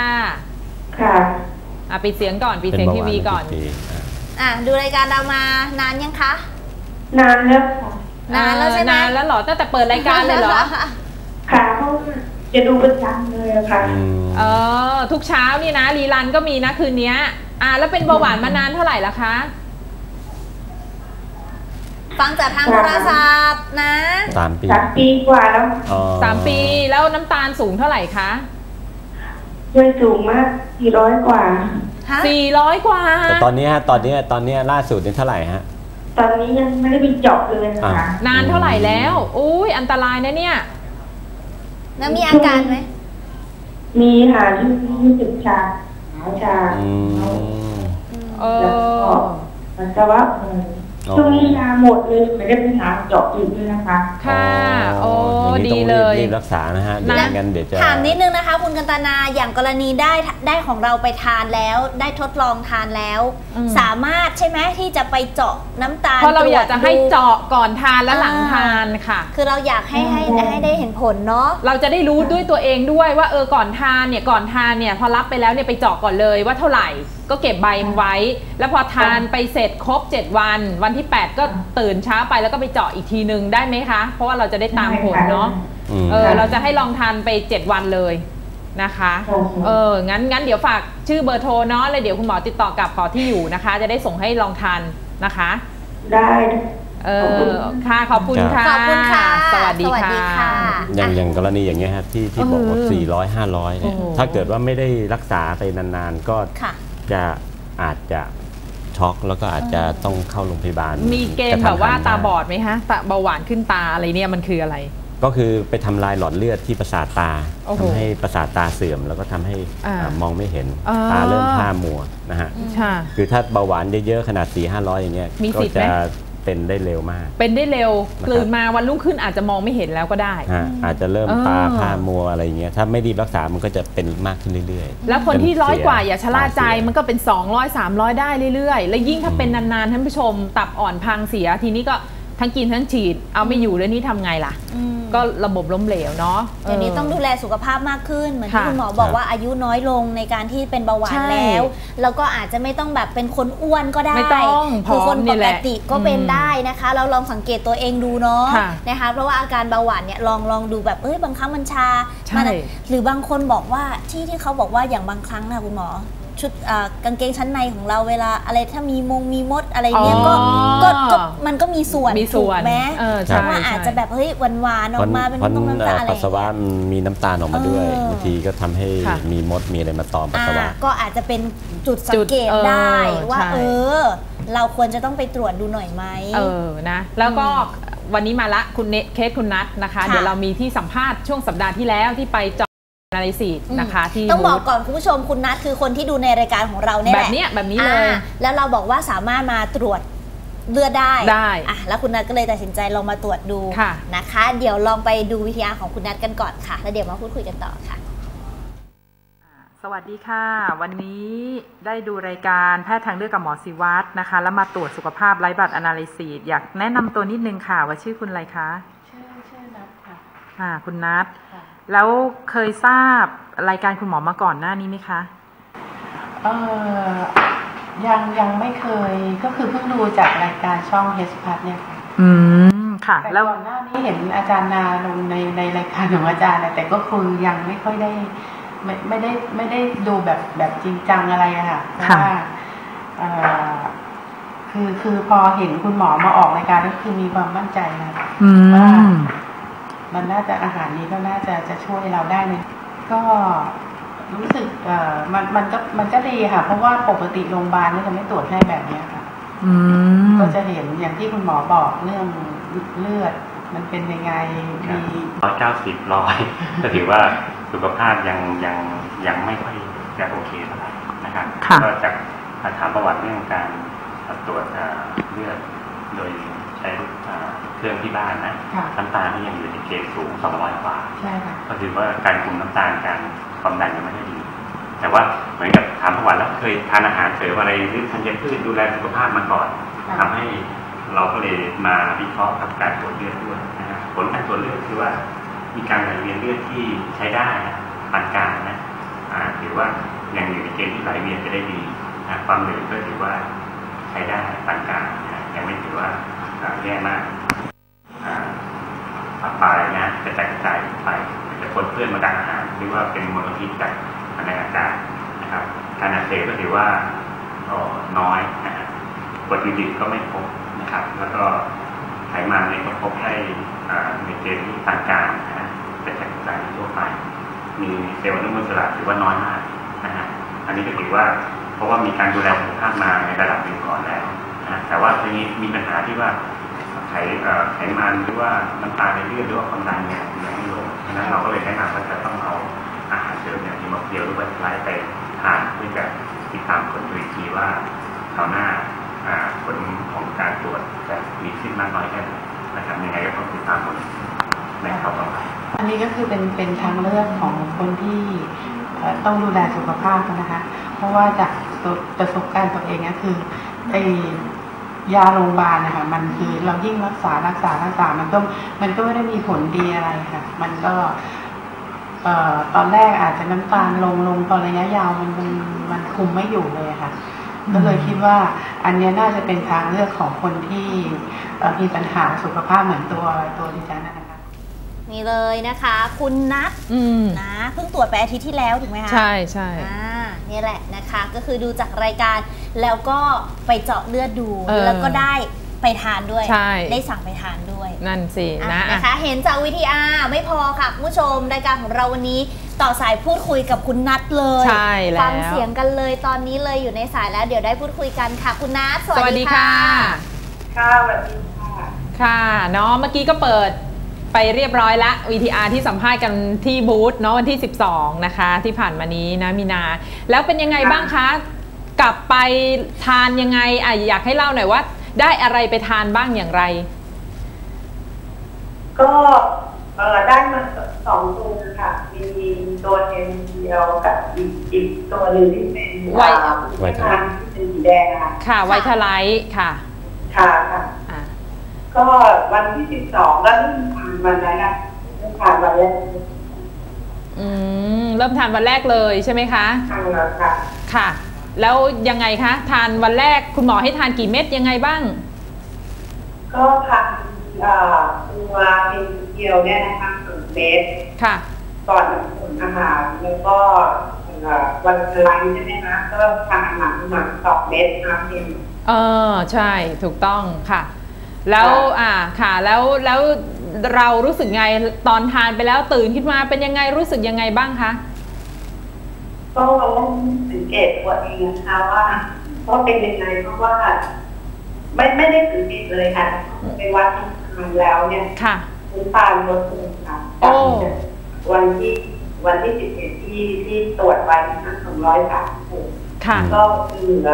ปิดเสียงก่อนปิดเสียงทีวีก่อนดูรายการเรามานานยังคะนานแล้วค่ะนานแล้วใช่ไหมนานแล้วเหรอตั้งแต่เปิดรายการเลยเหรอค่ะเพราะจะดูประจำเลยค่ะทุกเช้านี่นะรีรันก็มีนะคืนนี้แล้วเป็นเบาหวานมานานเท่าไหร่ละคะฟังจากทางโทรศัพท์นะ 3 ปีกว่าแล้ว 3 ปีแล้วน้ำตาลสูงเท่าไหร่คะไม่สูงมาก400 กว่า 400 กว่าแต่ตอนนี้ล่าสุดนี่เท่าไหร่ฮะตอนนี้ยังไม่ได้ไปเจาะเลยนะคะนานเท่าไหร่แล้วอุ้ยอันตรายนะเนี่ยแล้วมีอาการไหมมีค่ะที่รู้สึกชาแล้วก็มันจะว่าช่วงนี้ยาหมดเลยไม่ได้ไปหาเจาะอยู่ด้วยนะคะค่ะดีเลยรีบรักษานะฮะเดี๋ยวงั้นเดี๋ยวจะถามนิดนึงนะคะคุณกันตนาอย่างกรณีได้ของเราไปทานแล้วได้ทดลองทานแล้วสามารถใช่ไหมที่จะไปเจาะน้ำตาลเพราะเราอยากจะให้เจาะก่อนทานและหลังทานค่ะคือเราอยากให้ได้เห็นผลเนาะเราจะได้รู้ด้วยตัวเองด้วยว่าก่อนทานเนี่ยพอรับไปแล้วเนี่ยไปเจาะก่อนเลยว่าเท่าไหร่ก็เก็บใบไว้แล้วพอทานไปเสร็จครบ7 วันที่8ก็ตื่นเช้าไปแล้วก็ไปเจาะอีกทีนึงได้ไหมคะเพราะว่าเราจะได้ตามผลเนาะเราจะให้ลองทานไป7 วันเลยนะคะงั้นเดี๋ยวฝากชื่อเบอร์โทรเนาะเลยเดี๋ยวคุณหมอติดต่อกลับขอที่อยู่นะคะจะได้ส่งให้ลองทานนะคะได้ค่ะขอบคุณค่ะสวัสดีค่ะอย่างกรณีอย่างเงี้ยครับที่บอกว่า400-500เนี่ยถ้าเกิดว่าไม่ได้รักษาไปนานๆก็อาจจะช็อกแล้วก็อาจจะต้องเข้าโรงพยาบาลมีเกณฑ์แบบว่าตาบอดไหมฮะเบาหวานขึ้นตาอะไรเนี่ยมันคืออะไรก็คือไปทำลายหลอดเลือดที่ประสาทตาทำให้ประสาทตาเสื่อมแล้วก็ทำให้มองไม่เห็นตาเริ่มพร่ามัวนะฮะคือถ้าเบาหวานเยอะๆขนาด400-500อย่างเงี้ยก็จะเป็นได้เร็วมากเป็นได้เร็วตื่นมาวันรุ่งขึ้นอาจจะมองไม่เห็นแล้วก็ได้อาจจะเริ่มตาพร่ามัวอะไรเงี้ยถ้าไม่รีบรักษามันก็จะเป็นมากขึ้นเรื่อยๆแล้วคนที่100 กว่าอย่าชะล่าใจมันก็เป็น200-300ได้เรื่อยๆและยิ่งถ้าเป็นนานๆท่านผู้ชมตับอ่อนพังเสียทีนี้ก็ทั้งกินทั้งฉีดเอาไม่อยู่แล้วนี่ทำไงล่ะก็ระบบล้มเหลวเนาะเดี๋ยวนี้ต้องดูแลสุขภาพมากขึ้นเหมือนที่คุณหมอบอกว่าอายุน้อยลงในการที่เป็นเบาหวานแล้วก็อาจจะไม่ต้องแบบเป็นคนอ้วนก็ได้คือคนปกติก็เป็นได้นะคะเราลองสังเกตตัวเองดูเนาะนะคะเพราะว่าอาการเบาหวานเนี่ยลองดูแบบบางครั้งมันชาหรือบางคนบอกว่าที่เขาบอกว่าอย่างบางครั้งนะคุณหมอชุดกางเกงชั้นในของเราเวลาอะไรถ้ามีมดอะไรเนี่ยก็มันก็มีส่วนถูกไหมเพราะว่าอาจจะแบบหวานออกมาเป็นน้ำตาลอะไรปัสสาวะมีน้ำตาลออกมาด้วยบางทีก็ทำให้มีมดมีอะไรมาตอมปัสสาวะก็อาจจะเป็นจุดสังเกตได้ว่าเราควรจะต้องไปตรวจดูหน่อยไหมนะแล้วก็วันนี้มาละคุณเคสคุณนัทนะคะเดี๋ยวเรามีที่สัมภาษณ์ช่วงสัปดาห์ที่แล้วที่ไปนะคะที่ต้องบอกก่อนคุณผู้ชมคุณนัทคือคนที่ดูในรายการของเราเนี่ยแบบนี้เลยแล้วเราบอกว่าสามารถมาตรวจเลือดได้แล้วคุณนัทก็เลยตัดสินใจลองมาตรวจดูนะคะเดี๋ยวลองไปดูวิทยาของคุณนัทกันก่อนค่ะแล้วเดี๋ยวมาพูดคุยกันต่อค่ะสวัสดีค่ะวันนี้ได้ดูรายการแพทย์ทางเลือกกับหมอศิวัตรนะคะแล้วมาตรวจสุขภาพไร้บัตร Analysis อยากแนะนำตัวนิดนึงค่ะว่าชื่อคุณอะไรคะชื่อนัทค่ะคุณนัทแล้วเคยทราบรายการคุณหมอมาก่อนหน้านี้ไหมคะยังไม่เคยก็คือเพิ่งดูจากรายการช่องเฮสพัทเนี่ยค่ะค่ะแล้วก่อนหน้านี้เห็นอาจารย์นาลงในรายการของอาจารย์แต่ก็คือยังไม่ค่อยไม่ได้ดูแบบจริงจังอะไรอะค่ะเพราะว่าคือพอเห็นคุณหมอมาออกรายการก็คือมีความมั่นใจนะว่ามันน่าจะอาหารนี้ก็น่าจะช่วยเราได้เลยก็รู้สึกมันก็ดีค่ะเพราะว่าปกติโรงพยาบาลก็จะไม่ตรวจให้แบบนี้ค่ะก็จะเห็นอย่างที่คุณหมอบอกเรื่องเลือดมันเป็นยังไงมี 190 100ก็ถือว่าสุขภาพยังไม่ค่อยจะโอเคเท่าไหร่นะครับก็จากถามประวัติเรื่องการตรวจเลือดโดยใช้เครื่องที่บ้านนะน้ำตาลที่ยังอยู่ในเกณฑ์สูง200 กว่าก็ถือว่าการคุมน้ำตาลการความดันยังไม่ได้ดีแต่ว่าเหมือนกับถามประวัติแล้วเคยทานอาหารเสริมอะไรหรือธัญพืชดูแลสุขภาพมาก่อนทำให้เราก็เลยมาวิเคราะห์กับการตรวจเลือดด้วยนะครับผลการตรวจเลือดคือว่ามีการไหลเวียนเลือดที่ใช้ได้ปานกลางนะถือว่ายังอยู่ในเกณฑ์ที่ไหลเวียนไปได้ดีนะความเหนื่อยก็ถือว่าใช้ได้ปานกลางนะยังไม่ถือว่าแย่มากปลายนะกระจายไปจะปนเปื้อนมาดังอาหารหรือว่าเป็นมลพิษจากในอากาศนะครับการอักเสบก็ถือว่าน้อยนะครับกรดยูริกก็ไม่พบนะครับแล้วก็ไขมันเนี่ยก็พบได้ในเกณฑ์ที่ปานกลางนะกระจายทั่วไปมีเซลล์อนุมูลอิสระถือว่าน้อยมากนะฮะอันนี้ก็ถือว่าเพราะว่ามีการดูแลสุขภาพมาในระดับหนึ่งก่อนแล้วนะแต่ว่าทีนี้มีปัญหาที่ว่าไขมันหรือว่าน้ำตาลในเลือดหรือว่าความดันเนี่ยยังไม่ลงฉะนั้นเราก็เลยแนะนำว่าจะต้องเอาอาหารเสริมอย่างที่บอกเดียวหรือว่าไลฟ์ไปทานเพื่อจะติดตามผลดูอีกทีว่าคราวหน้าผลของการตรวจจะมีขึ้นมากน้อยแค่ไหนนะครับยังไงก็ต้องติดตามผลในคราวต่อไปอันนี้ก็คือเป็นทางเลือกของคนที่ต้องดูแลสุขภาพนะคะเพราะว่าจากประสบการณ์ตัวเองก็คือยาโรงพยาบาลนะคะมันคือเรายิ่งรักษามันก็ไม่ได้มีผลดีอะไรค่ะมันก็ตอนแรกอาจจะน้ำตาลลงตอนระยะยาวมันคุมไม่อยู่เลยค่ะก็เลยคิดว่าอันนี้น่าจะเป็นทางเลือกของคนที่มีปัญหาสุขภาพเหมือนตัวดิฉันนะคะนี่เลยนะคะคุณนัทนะเพิ่งตรวจไปอาทิตย์ที่แล้วถูกไหมคะใช่นี่แหละนะคะก็คือดูจากรายการแล้วก็ไปเจาะเลือดดูแล้วก็ได้ไปทานด้วยได้สั่งไปทานด้วยนั่นสินะคะเห็นจากวิทยาไม่พอค่ะคุณผู้ชมรายการของเราวันนี้ต่อสายพูดคุยกับคุณนัทเลยฟังเสียงกันเลยตอนนี้เลยอยู่ในสายแล้วเดี๋ยวได้พูดคุยกันค่ะคุณนัทสวัสดีค่ะค่ะสวัสดีค่ะค่ะเนาะเมื่อกี้ก็เปิดไปเรียบร้อยละ VTR ที่สัมภาษณ์กันที่บูธเนาะวันที่12นะคะที่ผ่านมานี้นะมีนาแล้วเป็นยังไงบ้างคะกลับไปทานยังไงอยากให้เล่าหน่อยว่าได้อะไรไปทานบ้างอย่างไรก็ได้มา2 ตัวค่ะมีตัวเดียวกับอีกตัวหนึ่งที่เป็นไวท์ที่เป็นสีแดงค่ะไวท์ไลท์ค่ะก็วันที่12แล้วเริ่มทานวันไหนล่ะเริ่มทานวันแรกเริ่มทานวันแรกเลยใช่ไหมคะทานแล้วค่ะค่ะแล้วยังไงคะทานวันแรกคุณหมอให้ทานกี่เม็ดยังไงบ้างก็ทานตัวเป็นเกี๊ยวเนี่ยนะคะ1 เม็ดค่ะก่อนอาหารแล้วก็วันไลน์ใช่ไหมคะก็ทานอาหาร2 เม็ดนะพี่ใช่ถูกต้องค่ะแล้วค่ะแล้วเรารู้สึกไงตอนทานไปแล้วตื่นขึ้นมาเป็นยังไงรู้สึกยังไงบ้างคะก็เราสังเกตตัวเองนะคะว่าเป็นยังไงเพราะว่าไม่ได้สังเกตเลยค่ะไปวัดทานแล้วเนี่ยน้ำตาลลดลงค่ะวันที่11ที่ตรวจไว้นะคะ230ก็เหลือ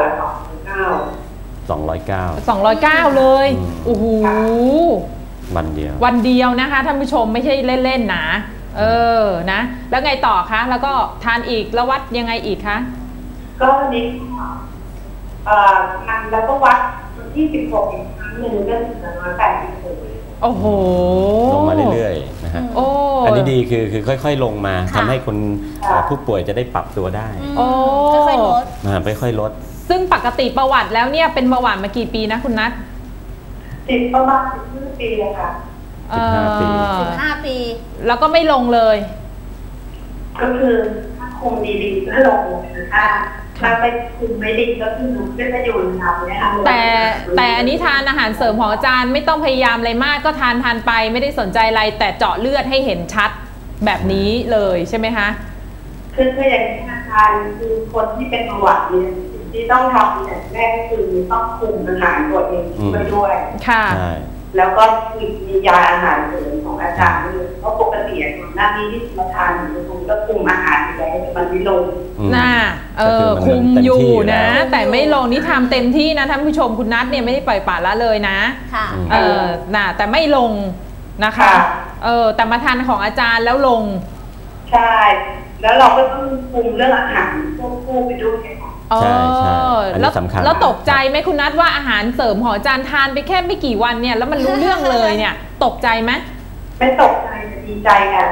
209เลยโอ้โหวันเดียวนะคะท่านผู้ชมไม่ใช่เล่นๆนะนะแล้วไงต่อคะแล้วก็ทานอีกแล้ววัดยังไงอีกคะก็นี้ทานแล้วก็วัดที่16อีกครั้งหนึ่งก็ถึง180โอ้โหลงมาเรื่อยๆนะฮะอันนี้ดีคือค่อยๆลงมาทำให้คนผู้ป่วยจะได้ปรับตัวได้ค่อยๆลดค่อยๆลดซึ่งปกติประวัติแล้วเนี่ยเป็นเบาหวานมากี่ปีนะคุณนัทประมาณ15 ปีค่ะ 15 ปี 15 ปีแล้วก็ไม่ลงเลยก็คือคุมดีๆก็ลงนะคะถ้าไปคุมไม่ดีก็คือหนูก็จะอยู่ในเราเนี่ยค่ะแต่อันนี้ทานอาหารเสริมของอาจารย์ไม่ต้องพยายามอะไรมากก็ทานไปไม่ได้สนใจอะไรแต่เจาะเลือดให้เห็นชัดแบบนี้เลยใช่ไหมคะคืออย่างที่อาจารย์คือคนที่เป็นประวัติเนี่ยที่ต้องทำอย่างแรกก็คือต้องคุมอาหารตัวเองไปด้วยค่ะแล้วก็มียาอาหารเสริมของอาจารย์ด้วยเพราะปกติก่อนหน้านี้ที่มาทานผมก็คุมอาหารอยู่แล้วแต่มันไม่ลงคุมอยู่นะแต่ไม่ลงนี่ทำเต็มที่นะท่านผู้ชมคุณนัทเนี่ยไม่ได้ปล่อยปละละเลยนะแต่ไม่ลงนะคะแต่มาทานของอาจารย์แล้วลงใช่แล้วเราก็ต้องคุมเรื่องอาหารควบคู่ไปด้วยใช่อันนี้สำคัญแล้วตกใจไหมคุณนัทว่าอาหารเสริมของอาจารย์ทานไปแค่ไม่กี่วันเนี่ยแล้วมันรู้เรื่องเลยเนี่ยตกใจไหมไม่ตกใจดีใจค่ะ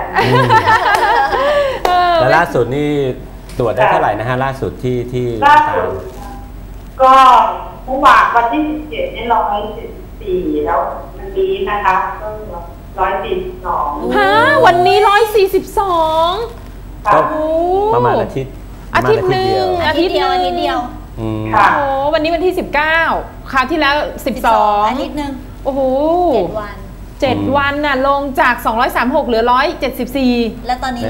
แล้วล่าสุดนี่ตรวจได้เท่าไหร่นะฮะล่าสุดที่ล่าสุดก็เมื่อวานวันที่17นี่144แล้วมันนี้นะคะก็142 วันนี้142 ก็ประมาณอาทิตย์หนึ่งอาทิตย์เดียวค่ะโอ้วันนี้วันที่19คราวที่แล้ว12 อาทิตย์นึงโอ้โห 7 วันน่ะลงจาก236เหลือ174 แล้วตอนนี้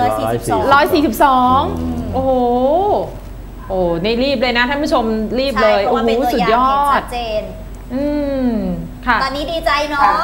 142โอ้โหนี่รีบเลยนะท่านผู้ชมรีบเลยโอ้โหสุดยอดค่ะตอนนี้ดีใจเนาะ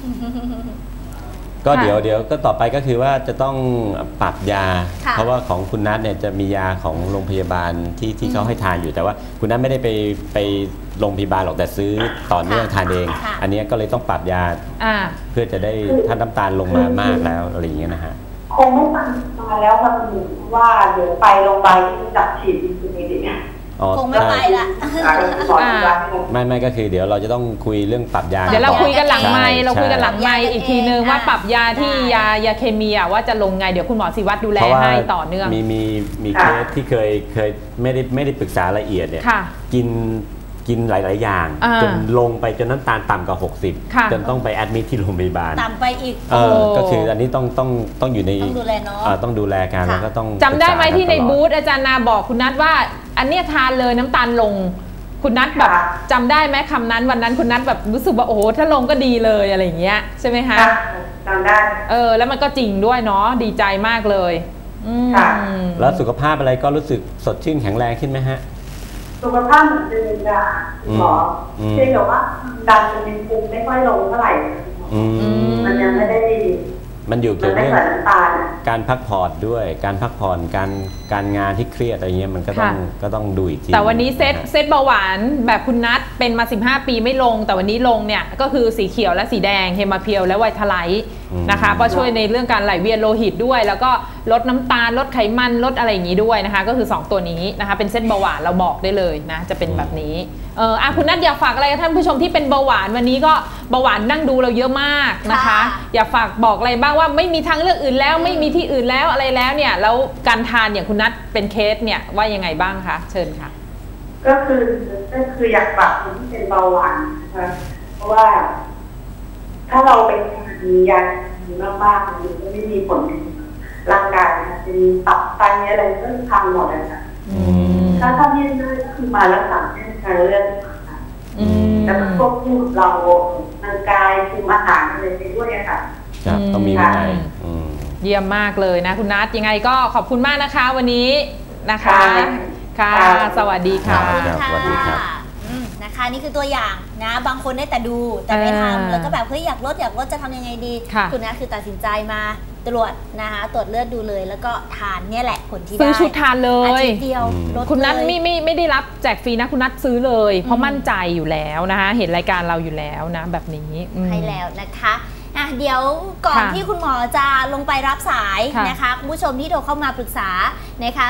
ก็เดี๋ยวก็ต่อไปก็คือว่าจะต้องปรับยาเพราะว่าของคุณนัทเนี่ยจะมียาของโรงพยาบาลที่เขาให้ทานอยู่แต่ว่าคุณนัทไม่ได้ไปโรงพยาบาลหรอกแต่ซื้อต่อเนื่องทานเองอันนี้ก็เลยต้องปรับยาเพื่อจะได้ถ้าน้ำตาลลงมามากแล้วอะไรอย่างเงี้ยนะฮะคงไม่ตันมาแล้วค่ะคุณว่าเดี๋ยวไปโรงพยาบาลที่จับฉีดคือไม่ดีคงไม่ไปละไม่ก็คือเดี๋ยวเราจะต้องคุยเรื่องปรับยาเดี๋ยวเราคุยกันหลังไมค์อีกทีนึงว่าปรับยาที่ยาเคมีว่าจะลงไงเดี๋ยวคุณหมอศิวัตรดูแลให้ต่อเนื่องมีเคสที่เคยไม่ได้ปรึกษาละเอียดเนี่ยกินหลายๆอย่างจนลงไปจนน้ำตาลต่ำกว่า60จนต้องไปแอดมิทที่โรงพยาบาลต่ำไปอีกก็คืออันนี้ต้องอยู่ในต้องดูแลเนาะต้องดูแลกันแล้วก็ต้องจำได้ไหมที่ในบูธอาจารย์นาบอกคุณนัทว่าอันเนี้ยทานเลยน้ำตาลลงคุณนัทแบบจำได้ไหมคำนั้นวันนั้นคุณนัทแบบรู้สึกว่าโอ้โหถ้าลงก็ดีเลยอะไรอย่างเงี้ยใช่ไหมคะจำได้แล้วมันก็จริงด้วยเนาะดีใจมากเลยแล้วสุขภาพอะไรก็รู้สึกสดชื่นแข็งแรงขึ้นไหมฮะสุขภาพเหมือนเดิมจ้ะหมอเพียงแต่ว่าดันเป็นภูมิไม่ค่อยลงเท่าไหร่มันยังไม่ได้ดีมันอยู่เกี่ยวกับการพักผ่อนด้วยการพักผ่อนการงานที่เครียดอะไรเงี้ยมันก็ต้องดูอีกทีแต่วันนี้เซตเบาหวานแบบคุณนัทเป็นมา15ปีไม่ลงแต่วันนี้ลงเนี่ยก็คือสีเขียวและสีแดงเฮมาเพียวและไวท์ไทไลท์นะคะก็ช่วยในเรื่องการไหลเวียนโลหิตด้วยแล้วก็ลดน้ำตาลลดไขมันลดอะไรอย่างนี้ด้วยนะคะก็คือ2ตัวนี้นะคะเป็นเส้นเบาหวานเราบอกได้เลยนะจะเป็นแบบนี้คุณนัทอยากฝากอะไรกับท่านผู้ชมที่เป็นเบาหวานวันนี้ก็เบาหวานนั่งดูเราเยอะมากนะคะอยากฝากบอกอะไรบ้างว่าไม่มีทางเลือกอื่นแล้วไม่มีที่อื่นแล้วอะไรแล้วเนี่ยแล้วการทานอย่างคุณนัทเป็นเคสเนี่ยว่ายังไงบ้างคะเชิญค่ะก็คืออยากฝากคนที่เป็นเบาหวานนะคะเพราะว่าถ้าเราเป็นยาดีมากๆมันไม่มีผลร่างกายนะจะมีตับไตอะไรก็ทำหมดเลยค่ะถ้าเลี่ยงได้ก็คือมารักษาเรื่องการเลือดแล้วก็ควบคู่เราทางกายคุมอาหารอะไรไปด้วยค่ะต้องมีวินัยเยี่ยมมากเลยนะคุณนัทยังไงก็ขอบคุณมากนะคะวันนี้นะคะค่ะสวัสดีค่ะสวัสดีครับนะคะนี่คือตัวอย่างนะบางคนได้แต่ดูแต่ไม่ทำแล้วก็แบบเฮ้ยอยากลดจะทำยังไงดีคุณนัทคือตัดสินใจมาตรวจนะคะตรวจเลือดดูเลยแล้วก็ทานเนี่ยแหละผลที่ได้ซื้อชุดทานเลยเดียวคุณนัทไม่ได้รับแจกฟรีนะคุณนัทซื้อเลยเพราะมั่นใจอยู่แล้วนะคะเห็นรายการเราอยู่แล้วนะแบบนี้ให้แล้วนะคะเดี๋ยวก่อนที่คุณหมอจะลงไปรับสายนะคะคุณผู้ชมที่โทรเข้ามาปรึกษานะคะ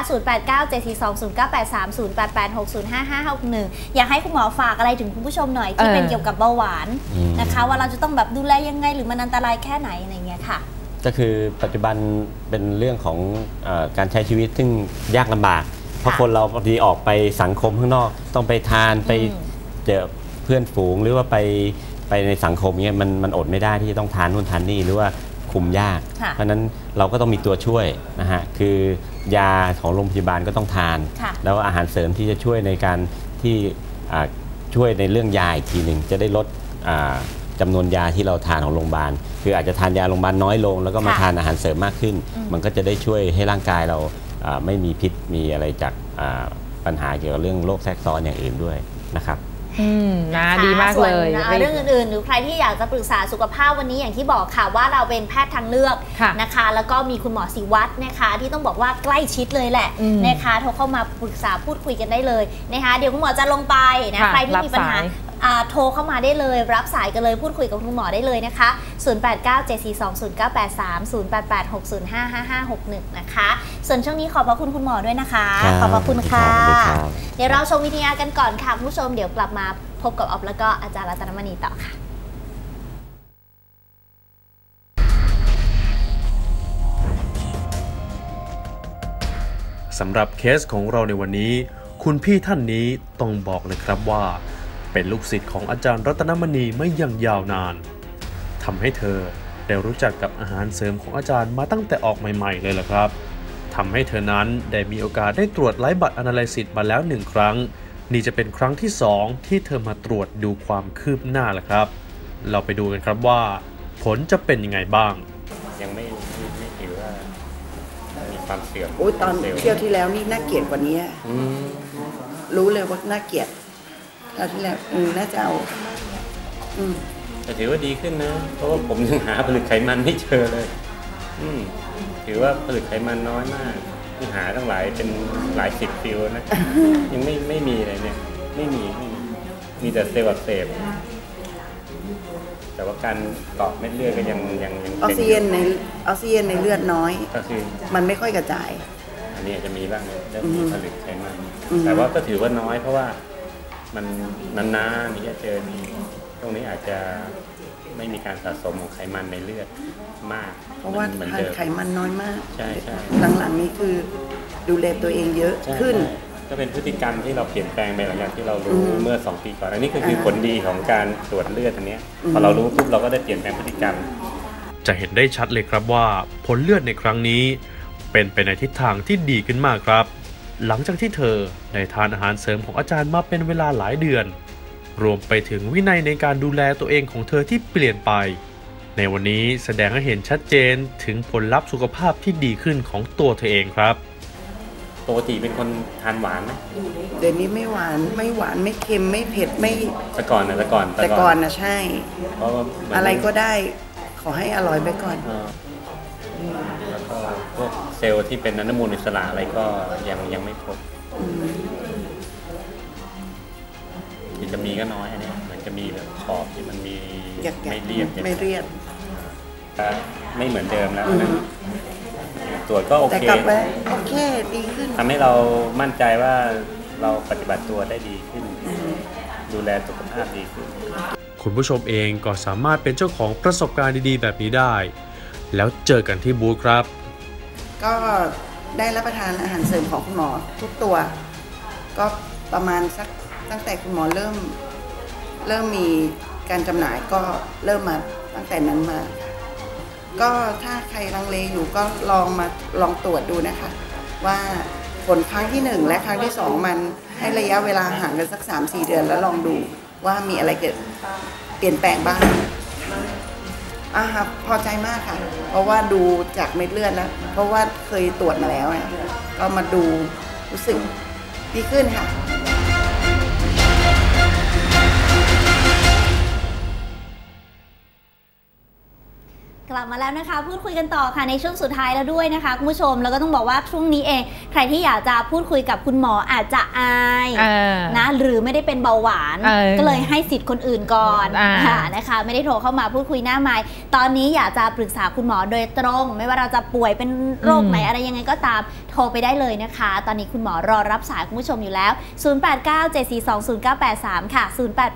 0897420983 0886055561อยากให้คุณหมอฝากอะไรถึงคุณผู้ชมหน่อยที่เป็นเกี่ยวกับเบาหวานนะคะว่าเราจะต้องแบบดูแลยังไงหรือมันอันตรายแค่ไหนอะไรเงี้ยค่ะก็คือปัจจุบันเป็นเรื่องของการใช้ชีวิตซึ่งยากลำบากเพราะคนเราบางทีออกไปสังคมข้างนอกต้องไปทานไปเจอเพื่อนฝูงหรือว่าไปในสังคมเนี้ยมันอดไม่ได้ที่จะต้องทานนู่นทานนี่หรือว่าคุมยากเพราะฉะนั้นเราก็ต้องมีตัวช่วยนะฮะคือยาของโรงพยาบาลก็ต้องทานแล้วอาหารเสริมที่จะช่วยในการที่ช่วยในเรื่องยาอีกทีหนึ่งจะได้ลดจำนวนยาที่เราทานของโรงพยาบาลคืออาจจะทานยาโรงพยาบาลน้อยลงแล้วก็มาทานอาหารเสริมมากขึ้นมันก็จะได้ช่วยให้ร่างกายเราไม่มีพิษมีอะไรจากปัญหาเกี่ยวกับเรื่องโรคแทรกซ้อนอย่างอื่นด้วยนะครับนะดีมากเลยเรื่องอื่นๆหรือใครที่อยากจะปรึกษาสุขภาพวันนี้อย่างที่บอกค่ะว่าเราเป็นแพทย์ทางเลือกนะคะแล้วก็มีคุณหมอศิวัฒน์นะคะที่ต้องบอกว่าใกล้ชิดเลยแหละนะคะโทรเข้ามาปรึกษาพูดคุยกันได้เลยนะคะเดี๋ยวคุณหมอจะลงไปนะใครที่มีปัญหาโทรเข้ามาได้เลยรับสายกันเลยพูดคุยกับคุณหมอได้เลยนะคะ0897420983 0886055561นะคะส่วนช่วงนี้ขอบพระคุณคุณหมอด้วยนะคะขอบพระคุณค่ะเดี๋ยวเราชมวิทยากันก่อนค่ะคุณผู้ชมเดี๋ยวกลับมาพบกับออฟแล้วก็อาจารย์รัตนมณีต่อค่ะสำหรับเคสของเราในวันนี้คุณพี่ท่านนี้ต้องบอกเลยครับว่าเป็นลูกศิษย์ของอาจารย์รัตนมณีไม่ยังยาวนานทำให้เธอได้รู้จักกับอาหารเสริมของอาจารย์มาตั้งแต่ออกใหม่ๆเลยล่ะครับทำให้เธอนั้นได้มีโอกาสได้ตรวจไลฟ์บัตร Analysis มาแล้ว1 ครั้งนี่จะเป็นครั้งที่2ที่เธอมาตรวจดูความคืบหน้าล่ะครับเราไปดูกันครับว่าผลจะเป็นยังไงบ้างยังไม่ถือว่ามีความเสื่อมตอนเที่ยวที่แล้วนี่น่าเกลียดกว่านี้รู้เลยว่าน่าเกลียดคราวที่แล้วน่าจะเอาแต่ถือว่าดีขึ้นนะเพราะว่าผมยังหาผลึกไขมันไม่เจอเลยถือว่าผลึกไขมันน้อยมากที่หาตั้งหลายเป็นหลาย10 ฟิวนะยังไม่มีเลยเนี่ยไม่มีแต่เซลล์อักเสบแต่ว่าการเกาะเม็ดเลือดก็ยังออกซิเจนในเลือดน้อยก็คือมันไม่ค่อยกระจายอันนี้อาจจะมีบ้างเรื่องผลึกไขมันแต่ว่าก็ถือว่าน้อยเพราะว่ามันนานๆนี่จะเจอนี่ตรงนี้อาจจะไม่มีการสะสมของไขมันในเลือดมากเพราะว่าทานไขมันน้อยมากใช่หลังๆนี้คือดูแลตัวเองเยอะขึ้นก็เป็นพฤติกรรมที่เราเปลี่ยนแปลงไปหลังจากที่เรารู้เมื่อ2 ปีก่อนอันนี้ก็คือผลดีของการตรวจเลือดอันนี้พอเรารู้ปุ๊บเราก็ได้เปลี่ยนแปลงพฤติกรรมจะเห็นได้ชัดเลยครับว่าผลเลือดในครั้งนี้เป็นไปในทิศทางที่ดีขึ้นมากครับหลังจากที่เธอได้ทานอาหารเสริมของอาจารย์มาเป็นเวลาหลายเดือนรวมไปถึงวินัยในการดูแลตัวเองของเธอที่เปลี่ยนไปในวันนี้แสดงให้เห็นชัดเจนถึงผลลัพธ์สุขภาพที่ดีขึ้นของตัวเธอเองครับปกติเป็นคนทานหวานไหมเดี๋ยวนี้ไม่หวานไม่เค็มไม่เผ็ดไม่แต่ก่อนนะใช่เพราะอะไรก็ได้ขอให้อร่อยไปก่อนแล้วก็พวกเซลล์ที่เป็นอนุมูลอิสระอะไรก็ยังไม่พบที่จะมีก็น้อยอันนี้มันจะมีแบบขอบที่มันมีไม่เรียบไม่เหมือนเดิมแล้วนะตรวจก็โอเคแต่กลับไปโอเคดีขึ้นทำให้เรามั่นใจว่าเราปฏิบัติตัวได้ดีขึ้นดูแลสุขภาพดีขึ้นคุณผู้ชมเองก็สามารถเป็นเจ้าของประสบการณ์ดีๆแบบนี้ได้แล้วเจอกันที่บูธครับก็ได้รับประทานอาหารเสริมของคุณหมอทุกตัวก็ประมาณสักตั้งแต่คุณหมอเริ่มมีการจำหน่ายก็เริ่มมาตั้งแต่นั้นมาก็ถ้าใครลังเลอยู่ก็ลองตรวจดูนะคะว่าผลครั้งที่1และครั้งที่2มันให้ระยะเวลาห่างกันสัก 3-4 เดือนแล้วลองดูว่ามีอะไรเกิดเปลี่ยนแปลงบ้างครับพอใจมากค่ะเพราะว่าดูจากเม็ดเลือดแล้วเพราะว่าเคยตรวจมาแล้วก็มาดูรู้สึกดีขึ้นค่ะกลับมาแล้วนะคะพูดคุยกันต่อค่ะในช่วงสุดท้ายแล้วด้วยนะคะคุณผู้ชมแล้วก็ต้องบอกว่าช่วงนี้เองใครที่อยากจะพูดคุยกับคุณหมออาจจะอายนะหรือไม่ได้เป็นเบาหวานก็เลยให้สิทธิ์คนอื่นก่อนนะคะไม่ได้โทรเข้ามาพูดคุยหน้าไมค์ตอนนี้อยากจะปรึกษาคุณหมอโดยตรงไม่ว่าเราจะป่วยเป็นโรคไหนอะไรยังไงก็ตามโทรไปได้เลยนะคะตอนนี้คุณหมอรอรับสายคุณผู้ชมอยู่แล้ว0897420983ค่ะ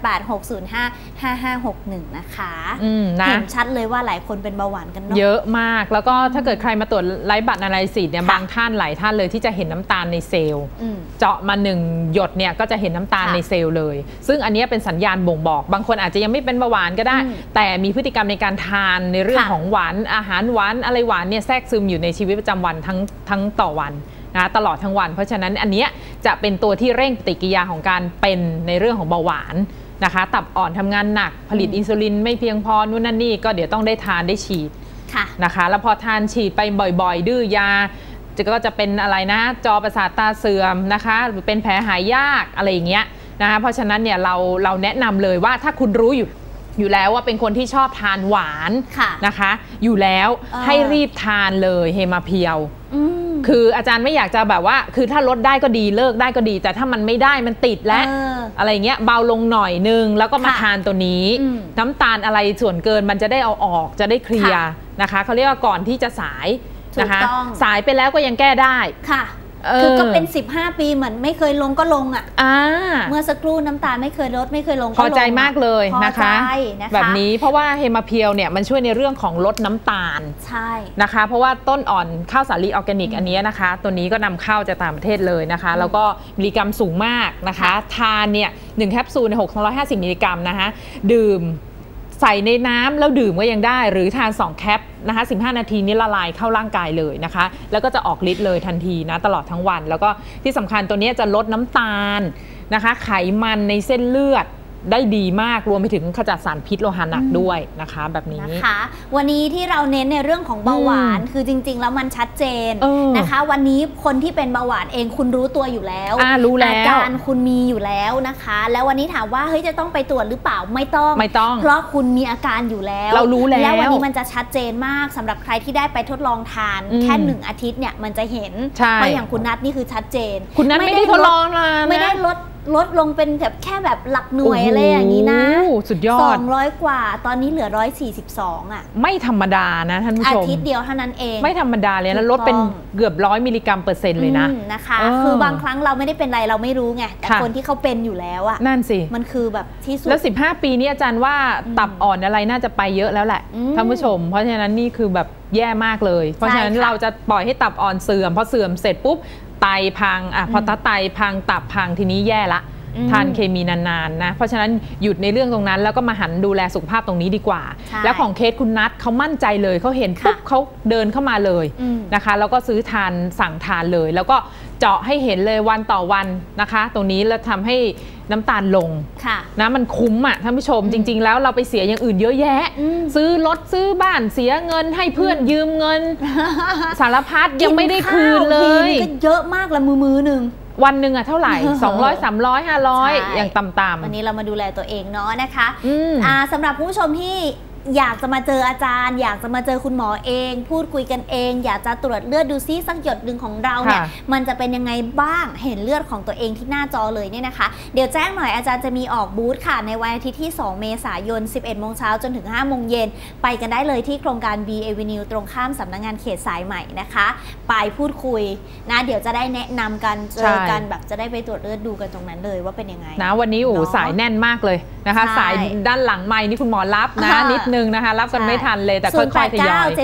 0886055561นะคะเห็นชัดเลยว่าหลายคนเป็นเบาหวานกันเนาะเยอะมากแล้วก็ถ้าเกิดใครมาตรวจไร้บัตรอะไรสิเนี่ยบางท่านหลายท่านเลยที่จะเห็นน้ำตาลในเซลล์เจาะมา1 หยดเนี่ยก็จะเห็นน้ำตาลในเซลล์เลยซึ่งอันนี้เป็นสัญญาณบ่งบอกบางคนอาจจะยังไม่เป็นเบาหวานก็ได้แต่มีพฤติกรรมในการทานในเรื่องของหวานอาหารหวานอะไรหวานเนี่ยแทรกซึมอยู่ในชีวิตประจำวันทั้งต่อวันนะตลอดทั้งวันเพราะฉะนั้นอันนี้จะเป็นตัวที่เร่งปฏิกิริยาของการเป็นในเรื่องของเบาหวานนะคะตับอ่อนทำงานหนักผลิตอินซูลินไม่เพียงพอนู่นนั่นนี่ก็เดี๋ยวต้องได้ทานได้ฉีดนะคะแล้วพอทานฉีดไปบ่อยๆดื้อยาก็จะเป็นอะไรนะจอประสาทตาเสื่อมนะคะหรือเป็นแผลหายยากอะไรอย่างเงี้ยนะคะเพราะฉะนั้นเนี่ยเราแนะนำเลยว่าถ้าคุณรู้อยู่แล้วว่าเป็นคนที่ชอบทานหวานนะคะอยู่แล้วให้รีบทานเลยเฮมาเพียวคืออาจารย์ไม่อยากจะแบบว่าคือถ้าลดได้ก็ดีเลิกได้ก็ดีแต่ถ้ามันไม่ได้มันติดและอะไรเงี้ยเบาลงหน่อยนึงแล้วก็มาทานตัวนี้น้ำตาลอะไรส่วนเกินมันจะได้เอาออกจะได้เคลียร์นะคะเขาเรียกว่าก่อนที่จะสายนะคะสายไปแล้วก็ยังแก้ได้ค่ะคือก็เป็น15 ปีเหมือนไม่เคยลงก็ลงอ่ะเมื่อสักครู่น้ำตาลไม่เคยลดไม่เคยลงก็ลงพอใจมากเลยนะคะแบบนี้เพราะว่าเฮมาเพียวเนี่ยมันช่วยในเรื่องของลดน้ำตาลใช่นะคะเพราะว่าต้นอ่อนข้าวสาลีออร์แกนิกอันนี้นะคะตัวนี้ก็นำเข้าจากต่างประเทศเลยนะคะแล้วก็มิลลิกรัมสูงมากนะคะทานเนี่ย1 แคปซูลใน650 มิลลิกรัมนะคะดื่มใส่ในน้ำแล้วดื่มก็ยังได้หรือทาน2 แคปนะคะ15 นาทีนี้ละลายเข้าร่างกายเลยนะคะแล้วก็จะออกฤทธิ์เลยทันทีนะตลอดทั้งวันแล้วก็ที่สำคัญตัวนี้จะลดน้ำตาลนะคะไขมันในเส้นเลือดได้ดีมากรวมไปถึงขจัดสารพิษโลหะหนักด้วยนะคะแบบนี้นะคะวันนี้ที่เราเน้นในเรื่องของเบาหวานคือจริงๆแล้วมันชัดเจนนะคะวันนี้คนที่เป็นเบาหวานเองคุณรู้ตัวอยู่แล้วรู้แล้วอาการคุณมีอยู่แล้วนะคะแล้ววันนี้ถามว่าเฮ้ยจะต้องไปตรวจหรือเปล่าไม่ต้องเพราะคุณมีอาการอยู่แล้วเรารู้แล้ววันนี้มันจะชัดเจนมากสำหรับใครที่ได้ไปทดลองทานแค่1 อาทิตย์เนี่ยมันจะเห็นเพราะอย่างคุณนัทนี่คือชัดเจนคุณนัทไม่ได้ทดลองนะไม่ได้ลดลงเป็นแบบแค่แบบหลักหน่วยอะไรอย่างนี้นะสุดยอด 200 กว่าตอนนี้เหลือ142อ่ะไม่ธรรมดานะท่านผู้ชมอาทิตย์เดียวเท่านั้นเองไม่ธรรมดาเลยนะลดเป็นเกือบ100 มิลลิกรัมเปอร์เซ็นต์เลยนะนะคะคือบางครั้งเราไม่ได้เป็นไรเราไม่รู้ไงแต่คนที่เขาเป็นอยู่แล้วอ่ะนั่นสิมันคือแบบที่สุดแล้ว15 ปีนี้อาจารย์ว่าตับอ่อนอะไรน่าจะไปเยอะแล้วแหละท่านผู้ชมเพราะฉะนั้นนี่คือแบบแย่มากเลยเพราะฉะนั้นเราจะปล่อยให้ตับอ่อนเสื่อมพอเสื่อมเสร็จปุ๊บไตพังพอไตพังตับพังทีนี้แย่ละทานเคมีนานๆนะเพราะฉะนั้นหยุดในเรื่องตรงนั้นแล้วก็มาหันดูแลสุขภาพตรงนี้ดีกว่าแล้วของเคสคุณนัทเขามั่นใจเลยเขาเห็นปุ๊บเขาเดินเข้ามาเลยนะคะแล้วก็ซื้อทานสั่งทานเลยแล้วก็เจาะให้เห็นเลยวันต่อวันนะคะตรงนี้แล้วทำให้น้ำตาลลงนะมันคุ้มอ่ะท่านผู้ชมจริงๆแล้วเราไปเสียอย่างอื่นเยอะแยะซื้อรถซื้อบ้านเสียเงินให้เพื่อนยืมเงินสารพัดยังไม่ได้คืนเลยก็เยอะมากละมือหนึ่งวันหนึ่งอะเท่าไหร่200 300 500อย่างต่ำๆวันนี้เรามาดูแลตัวเองเนาะนะคะสำหรับผู้ชมที่อยากจะมาเจออาจารย์อยากจะมาเจอคุณหมอเองพูดคุยกันเองอยากจะตรวจเลือดดูซิสักหยดหนึ่งของเราเนี่ยมันจะเป็นยังไงบ้างเห็นเลือดของตัวเองที่หน้าจอเลยเนี่ยนะคะเดี๋ยวแจ้งหน่อยอาจารย์จะมีออกบูธค่ะในวันอาทิตย์ที่2 เมษายน 11 โมงเช้าจนถึง 5 โมงเย็นไปกันได้เลยที่โครงการ B Avenue ตรงข้ามสำนักงานเขตสายใหม่นะคะไปพูดคุยนะเดี๋ยวจะได้แนะนำกันเจอกันแบบจะได้ไปตรวจเลือดดูกันตรงนั้นเลยว่าเป็นยังไงนะวันนี้สายแน่นมากเลยนะคะสายด้านหลังไมค์นี่คุณหมอรับนะนิดนึงนะคะรับกันไม่ทันเลยแต่ค่อยๆทยอย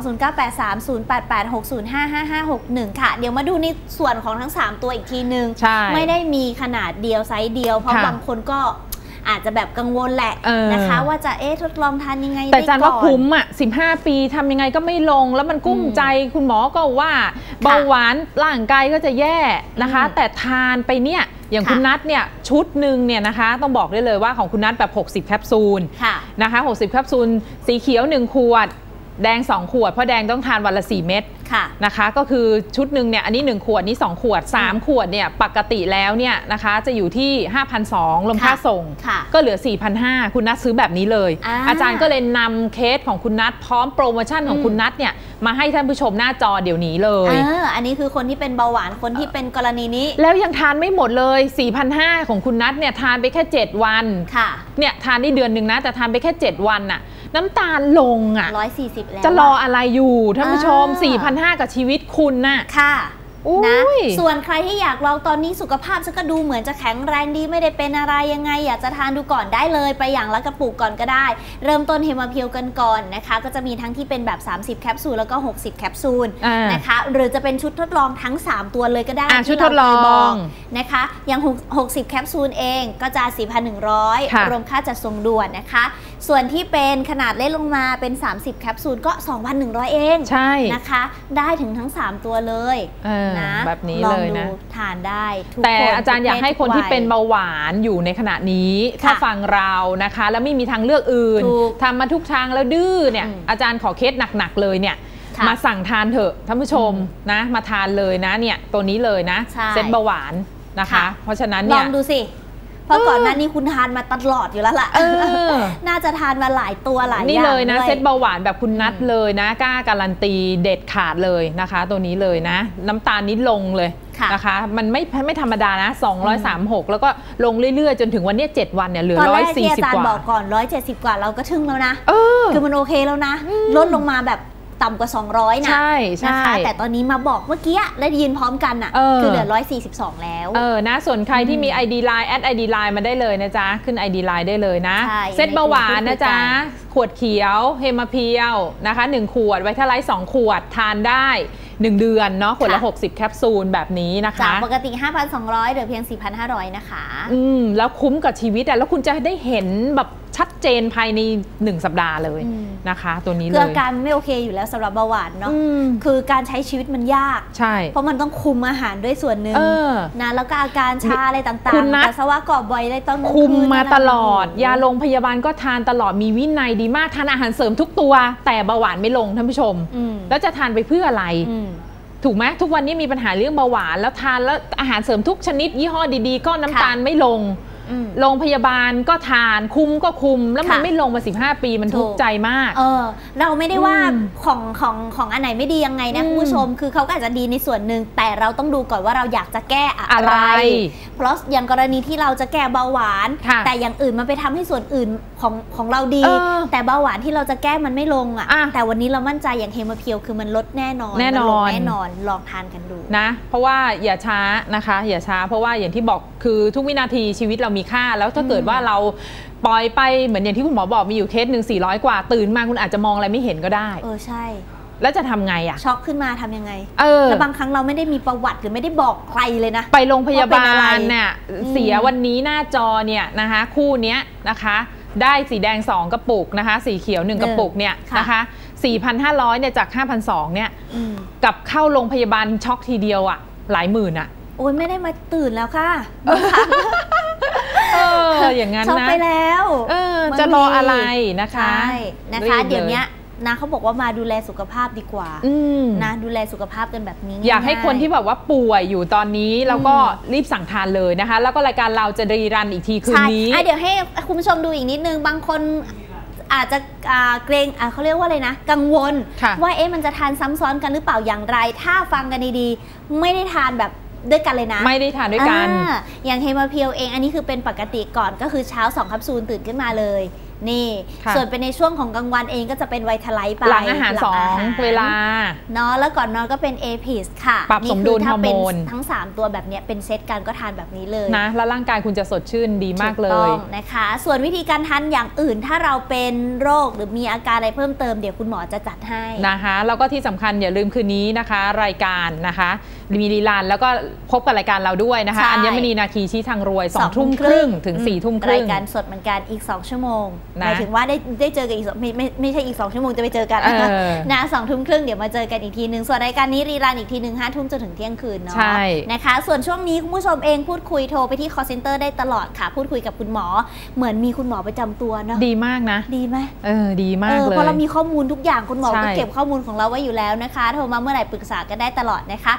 089742098308865561ค่ะเดี๋ยวมาดูในส่วนของทั้ง3ตัวอีกทีนึงไม่ได้มีขนาดเดียวไซส์เดียวเพราะบางคนก็อาจจะแบบกังวลแหละนะคะว่าจะทดลองทานยังไงแต่อาจารย์ว่าคุ้มอ่ะ15 ปีทำยังไงก็ไม่ลงแล้วมันกุ้มใจคุณหมอก็ว่าเบาหวานร่างกายก็จะแย่นะคะแต่ทานไปเนี่ยอย่างคุณนัทเนี่ยชุดหนึ่งเนี่ยนะคะต้องบอกได้เลยว่าของคุณนัทแบบ60 แคปซูลนะคะ60 แคปซูลสีเขียว1 ขวดแดง2 ขวดเพราะแดงต้องทานวันละ4 เม็ดนะคะก็คือชุดหนึ่งเนี่ยอันนี้1 ขวดนี้2 ขวด3 ขวดเนี่ยปกติแล้วเนี่ยนะคะจะอยู่ที่ 5,200 รวมค่าส่งก็เหลือ 4,500 คุณนัทซื้อแบบนี้เลยอาจารย์ก็เลยนำเคสของคุณนัทพร้อมโปรโมชั่นของคุณนัทเนี่ยมาให้ท่านผู้ชมหน้าจอเดี๋ยวนี้เลยอันนี้คือคนที่เป็นเบาหวานคนที่เป็นกรณีนี้แล้วยังทานไม่หมดเลย 4,500 ของคุณนัทเนี่ยทานไปแค่7 วันเนี่ยทานได้เดือนหนึ่งนะแต่ทานไปแค่7 วันน่ะน้ำตาลลงอ่ะ 140แล้วจะรออะไรอยู่ท่านผู้ชม 4,500 กับชีวิตคุณน่ะนะส่วนใครที่อยากลองตอนนี้สุขภาพฉันก็ดูเหมือนจะแข็งแรงดีไม่ได้เป็นอะไรยังไงอยากจะทานดูก่อนได้เลยไปอย่างละกระปุกก่อนก็ได้เริ่มต้นเฮมาเพียวกันก่อนนะคะก็จะมีทั้งที่เป็นแบบ30แคปซูลแล้วก็60แคปซูลนะคะหรือจะเป็นชุดทดลองทั้ง3ตัวเลยก็ได้ชุดทดลองนะคะอย่าง60แคปซูลเองก็จะ 4,100 รวมค่าจัดส่งด่วนนะคะส่วนที่เป็นขนาดเล็กลงมาเป็น30แคปซูลก็ 2,100 เองใช่นะคะได้ถึงทั้ง3ตัวเลยนะแบบนี้เลยนะทานได้ทุกคนแต่อาจารย์อยากให้คนที่เป็นเบาหวานอยู่ในขณะนี้ถ้าฟังเรานะคะแล้วไม่มีทางเลือกอื่นทำมาทุกทางแล้วดื้อเนี่ยอาจารย์ขอเคสหนักๆเลยเนี่ยมาสั่งทานเถอะท่านผู้ชมนะมาทานเลยนะเนี่ยตัวนี้เลยนะเซตเบาหวานนะคะเพราะฉะนั้นเนี่ยลองดูสิเพราะก่อนหน้านี้คุณทานมาตลอดอยู่แล้วล่ะน่าจะทานมาหลายตัวหลายอย่างนี่เลยนะเซตเบาหวานแบบคุณนัดเลยนะกล้าการันตีเด็ดขาดเลยนะคะตัวนี้เลยนะน้ำตาลนี้ลงเลยนะคะมันไม่ธรรมดานะ236แล้วก็ลงเรื่อยๆจนถึงวันนี้7วันเนี่ยเหลือ140กว่าตอนแรกที่อาจารย์บอกก่อน170กว่าเราก็ทึ่งแล้วนะคือมันโอเคแล้วนะลดลงมาแบบต่ำกว่า200นะนะคะแต่ตอนนี้มาบอกเมื่อกี้และยืนพร้อมกันอ่ะคือเหลือ142แล้วนะส่วนใครที่มี ID Line แอด ID Line มาได้เลยนะจ๊ะขึ้น ID Line ได้เลยนะเซตเบาหวานนะจ๊ะขวดเขียวเฮมาเพียวนะคะ1ขวดไวท์ไลท์2ขวดทานได้1เดือนเนาะขวดละ60แคปซูลแบบนี้นะคะจากปกติ 5,200 เหลือเพียง 4,500 นะคะแล้วคุ้มกับชีวิตแล้วคุณจะได้เห็นแบบชัดเจนภายใน1สัปดาห์เลยนะคะตัวนี้เลยคืออาการไม่โอเคอยู่แล้วสำหรับเบาหวานเนาะคือการใช้ชีวิตมันยากใช่เพราะมันต้องคุมอาหารด้วยส่วนหนึ่งนะแล้วก็อาการชาอะไรต่างๆปัสสาวะก่อบ่อยอะไรต้องคุมมาตลอดยาโรงพยาบาลก็ทานตลอดมีวินัยดีมากทานอาหารเสริมทุกตัวแต่เบาหวานไม่ลงท่านผู้ชมแล้วจะทานไปเพื่ออะไรถูกไหมทุกวันนี้มีปัญหาเรื่องเบาหวานแล้วทานแล้วอาหารเสริมทุกชนิดยี่ห้อดีๆก็น้ำตาลไม่ลงโรงพยาบาลก็ทานคุมก็คุมแล้วมันไม่ลงมา15 ปีมันทุกข์ใจมากเราไม่ได้ว่าของอันไหนไม่ดียังไงนะคุณผู้ชมคือเขาก็อาจจะดีในส่วนหนึ่งแต่เราต้องดูก่อนว่าเราอยากจะแก้อะไรเพราะอย่างกรณีที่เราจะแก้เบาหวานแต่อย่างอื่นมันไปทำให้ส่วนอื่นของเราดีแต่เบาหวานที่เราจะแก้มันไม่ลงแต่วันนี้เรามั่นใจอย่างเฮมาเพียวคือมันลดแน่นอนลองทานกันดูนะเพราะว่าอย่าช้านะคะอย่าช้าเพราะว่าอย่างที่บอกคือทุกวินาทีชีวิตเรามีค่าแล้วถ้าเกิดว่าเราปล่อยไปเหมือนอย่างที่คุณหมอบอกมีอยู่เคสหนึ่ง400 กว่าตื่นมาคุณอาจจะมองอะไรไม่เห็นก็ได้ใช่แล้วจะทำไงอ่ะช็อกขึ้นมาทำยังไงแล้วบางครั้งเราไม่ได้มีประวัติหรือไม่ได้บอกใครเลยนะไปโรงพยาบาลเนี่ยเสียวันนี้หน้าจอเนี่ยนะคะคู่นี้นะคะได้สีแดง2กระปุกนะคะสีเขียว1กระปุกเนี่ยนะคะ 4,500 เนี่ยจาก 5,200 เนี่ยกับเข้าโรงพยาบาลช็อกทีเดียวอ่ะหลายหมื่นอ่ะโอ้ยไม่ได้มาตื่นแล้วค่ะอย่างนั้นนะช็อกไปแล้วจะรออะไรนะคะใช่นะคะเดี๋ยวนี้นะเขาบอกว่ามาดูแลสุขภาพดีกว่านะดูแลสุขภาพกันแบบนี้อยากให้คนที่แบบว่าป่วยอยู่ตอนนี้แล้วก็รีบสั่งทานเลยนะคะแล้วก็รายการเราจะรีรันอีกทีคืนนี้เดี๋ยวให้คุณผู้ชมดูอีกนิดนึงบางคนอาจจะเกรงเขาเรียกว่าอะไรนะกังวลว่ามันจะทานซ้ำซ้อนกันหรือเปล่าอย่างไรถ้าฟังกันดีๆไม่ได้ทานแบบด้วยกันเลยนะไม่ได้ทานด้วยกันอย่างเฮมาเพียวเองอันนี้คือเป็นปกติก่อนก็คือเช้า2 แคปซูลตื่นขึ้นมาเลยนี่ส่วนเป็นในช่วงของกลางวันเองก็จะเป็นไวท์ไลท์ไปหลังอาหาร2 เวลาเนาะแล้วก่อนนอนก็เป็นเอพิสค่ะปรับสมดุลฮอร์โมนทั้ง3ตัวแบบนี้เป็นเซตกันก็ทานแบบนี้เลยนะแล้วร่างกายคุณจะสดชื่นดีมากเลยถูกต้องนะคะส่วนวิธีการทานอย่างอื่นถ้าเราเป็นโรคหรือมีอาการอะไรเพิ่มเติมเดี๋ยวคุณหมอจะจัดให้นะคะแล้วก็ที่สำคัญอย่าลืมคืนนี้นะคะรายการนะคะมีรีลันแล้วก็พบกับรายการเราด้วยนะคะอัญมณีนาคีชี้ทางรวย20:30 ถึง 22:30รายการสดเหมือนกันอีก2 ชั่วโมงหมายถึงว่าได้เจอกันอีกไม่ใช่อีก2 ชั่วโมงจะไปเจอกันนะ20:30เดี๋ยวมาเจอกันอีกทีนึงส่วนรายการนี้รีลันอีกทีนึง5 ทุ่มจนถึงเที่ยงคืนเนาะนะคะส่วนช่วงนี้คุณผู้ชมเองพูดคุยโทรไปที่ call center ได้ตลอดค่ะพูดคุยกับคุณหมอเหมือนมีคุณหมอประจำตัวเนาะดีมากนะดีไหมดีมากเลยเพราะเรามีข้อมูลทุกอย่างคุณหมอก็เก็บข้อมูลของเราไว้อยู่แล้วนะคะโทรมาเมื่อไหร่ปรึกษากันได้ตลอดนะคะ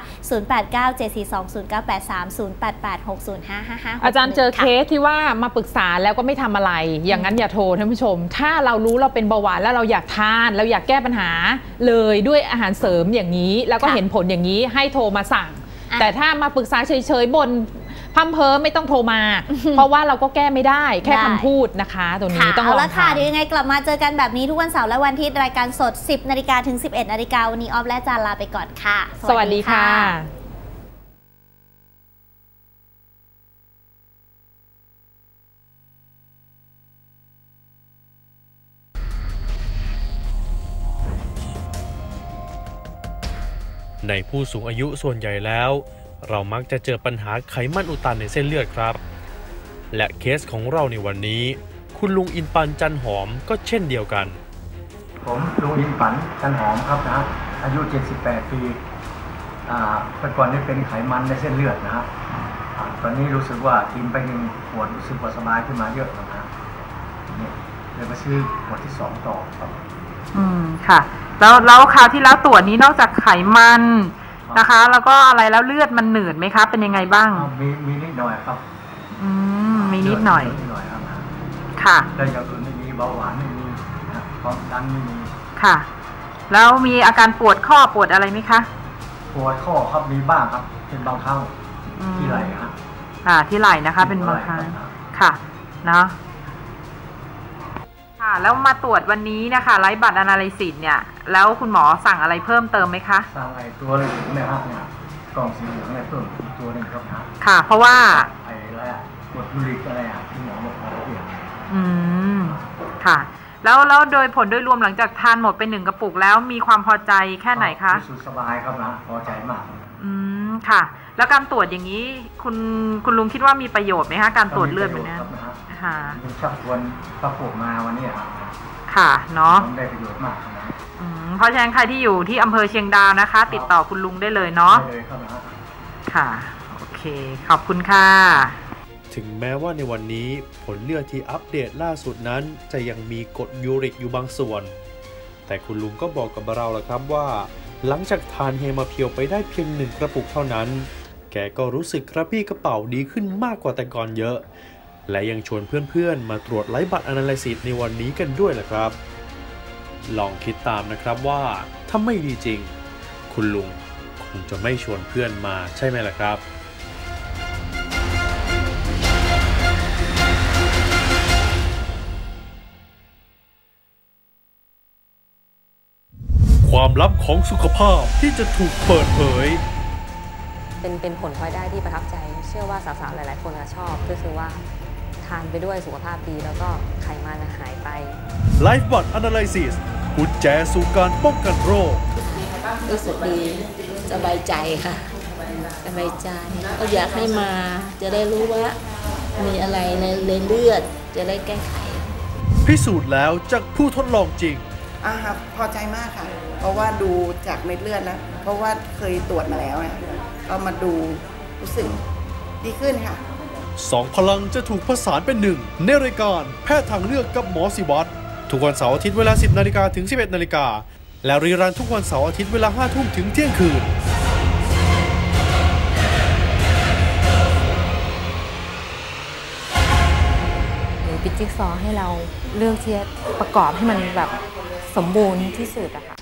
089742098308860555 อาจารย์เจอเคสที่ว่ามาปรึกษาแล้วก็ไม่ทำอะไรอย่างนั้นอย่าโทรท่านผู้ชมถ้าเรารู้เราเป็นเบาหวานแล้วเราอยากทานเราอยากแก้ปัญหาเลยด้วยอาหารเสริมอย่างนี้แล้วก็เห็นผลอย่างนี้ให้โทรมาสั่งแต่ถ้ามาปรึกษาเฉยๆบนพัมเพอไม่ต้องโทรมาเพราะว่าเราก็แก้ไม่ได้แค่คำพูดนะคะตัวนี้ต้องลองค่ะเดี๋ยวยังไงกลับมาเจอกันแบบนี้ทุกวันเสาร์และวันอาทิตย์รายการสด 10 นาฬิกาถึง 11 นาฬิกาวันนี้ออฟและจานลาไปก่อนค่ะสวัสดีค่ะในผู้สูงอายุส่วนใหญ่แล้วเรามักจะเจอปัญหาไขมันอุดตันในเส้นเลือดครับและเคสของเราในวันนี้คุณลุงอินปันจันหอมก็เช่นเดียวกันผมลุงอินปันจันหอมครับนะอายุ78 ปีแต่ก่อนนี้เป็นไขมันในเส้นเลือดนะฮะตอนนี้รู้สึกว่ากินไปนึงปวดรู้สึกว่าสบายขึ้นมาเยอะนะฮะนี่เลยมาซื้อขวดที่2ต่อครับค่ะแล้วคราวที่แล้วตรวจนี้นอกจากไขมันนะคะแล้วก็อะไรแล้วเลือดมันหนืดไหมคะเป็นยังไงบ้างมีนิดหน่อยครับมีนิดหน่อยครับค่ะแต่อย่างอื่นไม่มีเบาหวานไม่มีความดันไม่มีค่ะแล้วมีอาการปวดข้อปวดอะไรไหมคะปวดข้อครับมีบ้างครับเป็นบางครั้งที่ไหล่ครับที่ไหล่นะคะเป็นบางครั้งค่ะเนาะค่ะแล้วมาตรวจวันนี้นะคะไลฟ์บัตรอนาลิซิสเนี่ยแล้วคุณหมอสั่งอะไรเพิ่มเติมไหมคะสั่งไอ้ตัวเหลืองเนี่ยครับเนี่ยกล่องสีเหลืองเนี่ยเพิ่มอีกตัวนึงครับค่ะเพราะว่าไอ้อะไรกดยูริกอะไรที่หมอบอกเปลี่ยนค่ะแล้วโดยผลโดยรวมหลังจากทานหมดไป1 กระปุกแล้วมีความพอใจแค่ไหนคะรู้สึกสบายครับนะพอใจมากค่ะแล้วการตรวจอย่างนี้คุณลุงคิดว่ามีประโยชน์ไหมคะการตรวจเลือดแบบนี้ค่ะชักชวนประกบมาวันนี้ครับค่ะเนาะได้ประโยชน์มากนะเพราะฉะนั้นใครที่อยู่ที่อำเภอเชียงดาวนะคะติดต่อคุณลุงได้เลยเนาะได้เลยครับค่ะโอเคขอบคุณค่ะถึงแม้ว่าในวันนี้ผลเลือดที่อัปเดตล่าสุดนั้นจะยังมีกรดยูริกอยู่บางส่วนแต่คุณลุงก็บอกกับเราแล้วครับว่าหลังจากทานเฮมาเพียวไปได้เพียง1 กระปุกเท่านั้นแกก็รู้สึกกระปรี้กระเป๋าดีขึ้นมากกว่าแต่ก่อนเยอะและยังชวนเพื่อนๆมาตรวจไลฟ์บัตรอนาลิซิสในวันนี้กันด้วยนะครับลองคิดตามนะครับว่าถ้าไม่ดีจริงคุณลุงคงจะไม่ชวนเพื่อนมาใช่ไหมล่ะครับความลับของสุขภาพที่จะถูกเปิดเผยเป็นผลพลอยได้ที่ประทับใจเชื่อว่าสาวๆหลายๆคนชอบก็คือว่าทานไปด้วยสุขภาพดีแล้วก็ไขมันหายไป Life Bot Analysis กุญแจสู่การป้องกันโรครู้สึกดีสบายใจค่ะสบายใจก็อยากให้มาจะได้รู้ว่ามีอะไรในเลือดจะได้แก้ไขพิสูจน์แล้วจากผู้ทดลองจริงครับพอใจมากค่ะเพราะว่าดูจากเม็ดเลือดแล้วเพราะว่าเคยตรวจมาแล้วก็มาดูรู้สึกดีขึ้นค่ะ 2 พลังจะถูกผสานเป็น1ในรายการแพทย์ทางเลือกกับหมอศิวัตรทุกวันเสาร์อาทิตย์เวลา 10 นาฬิกาถึง 11 นาฬิกาและรีรันทุกวันเสาร์อาทิตย์เวลา 5 ทุ่มถึงเที่ยงคืนปิดจิ๊กซอว์ให้เราเลือกที่จะประกอบให้มันแบบสมบูรณ์ที่สุดอะค่ะ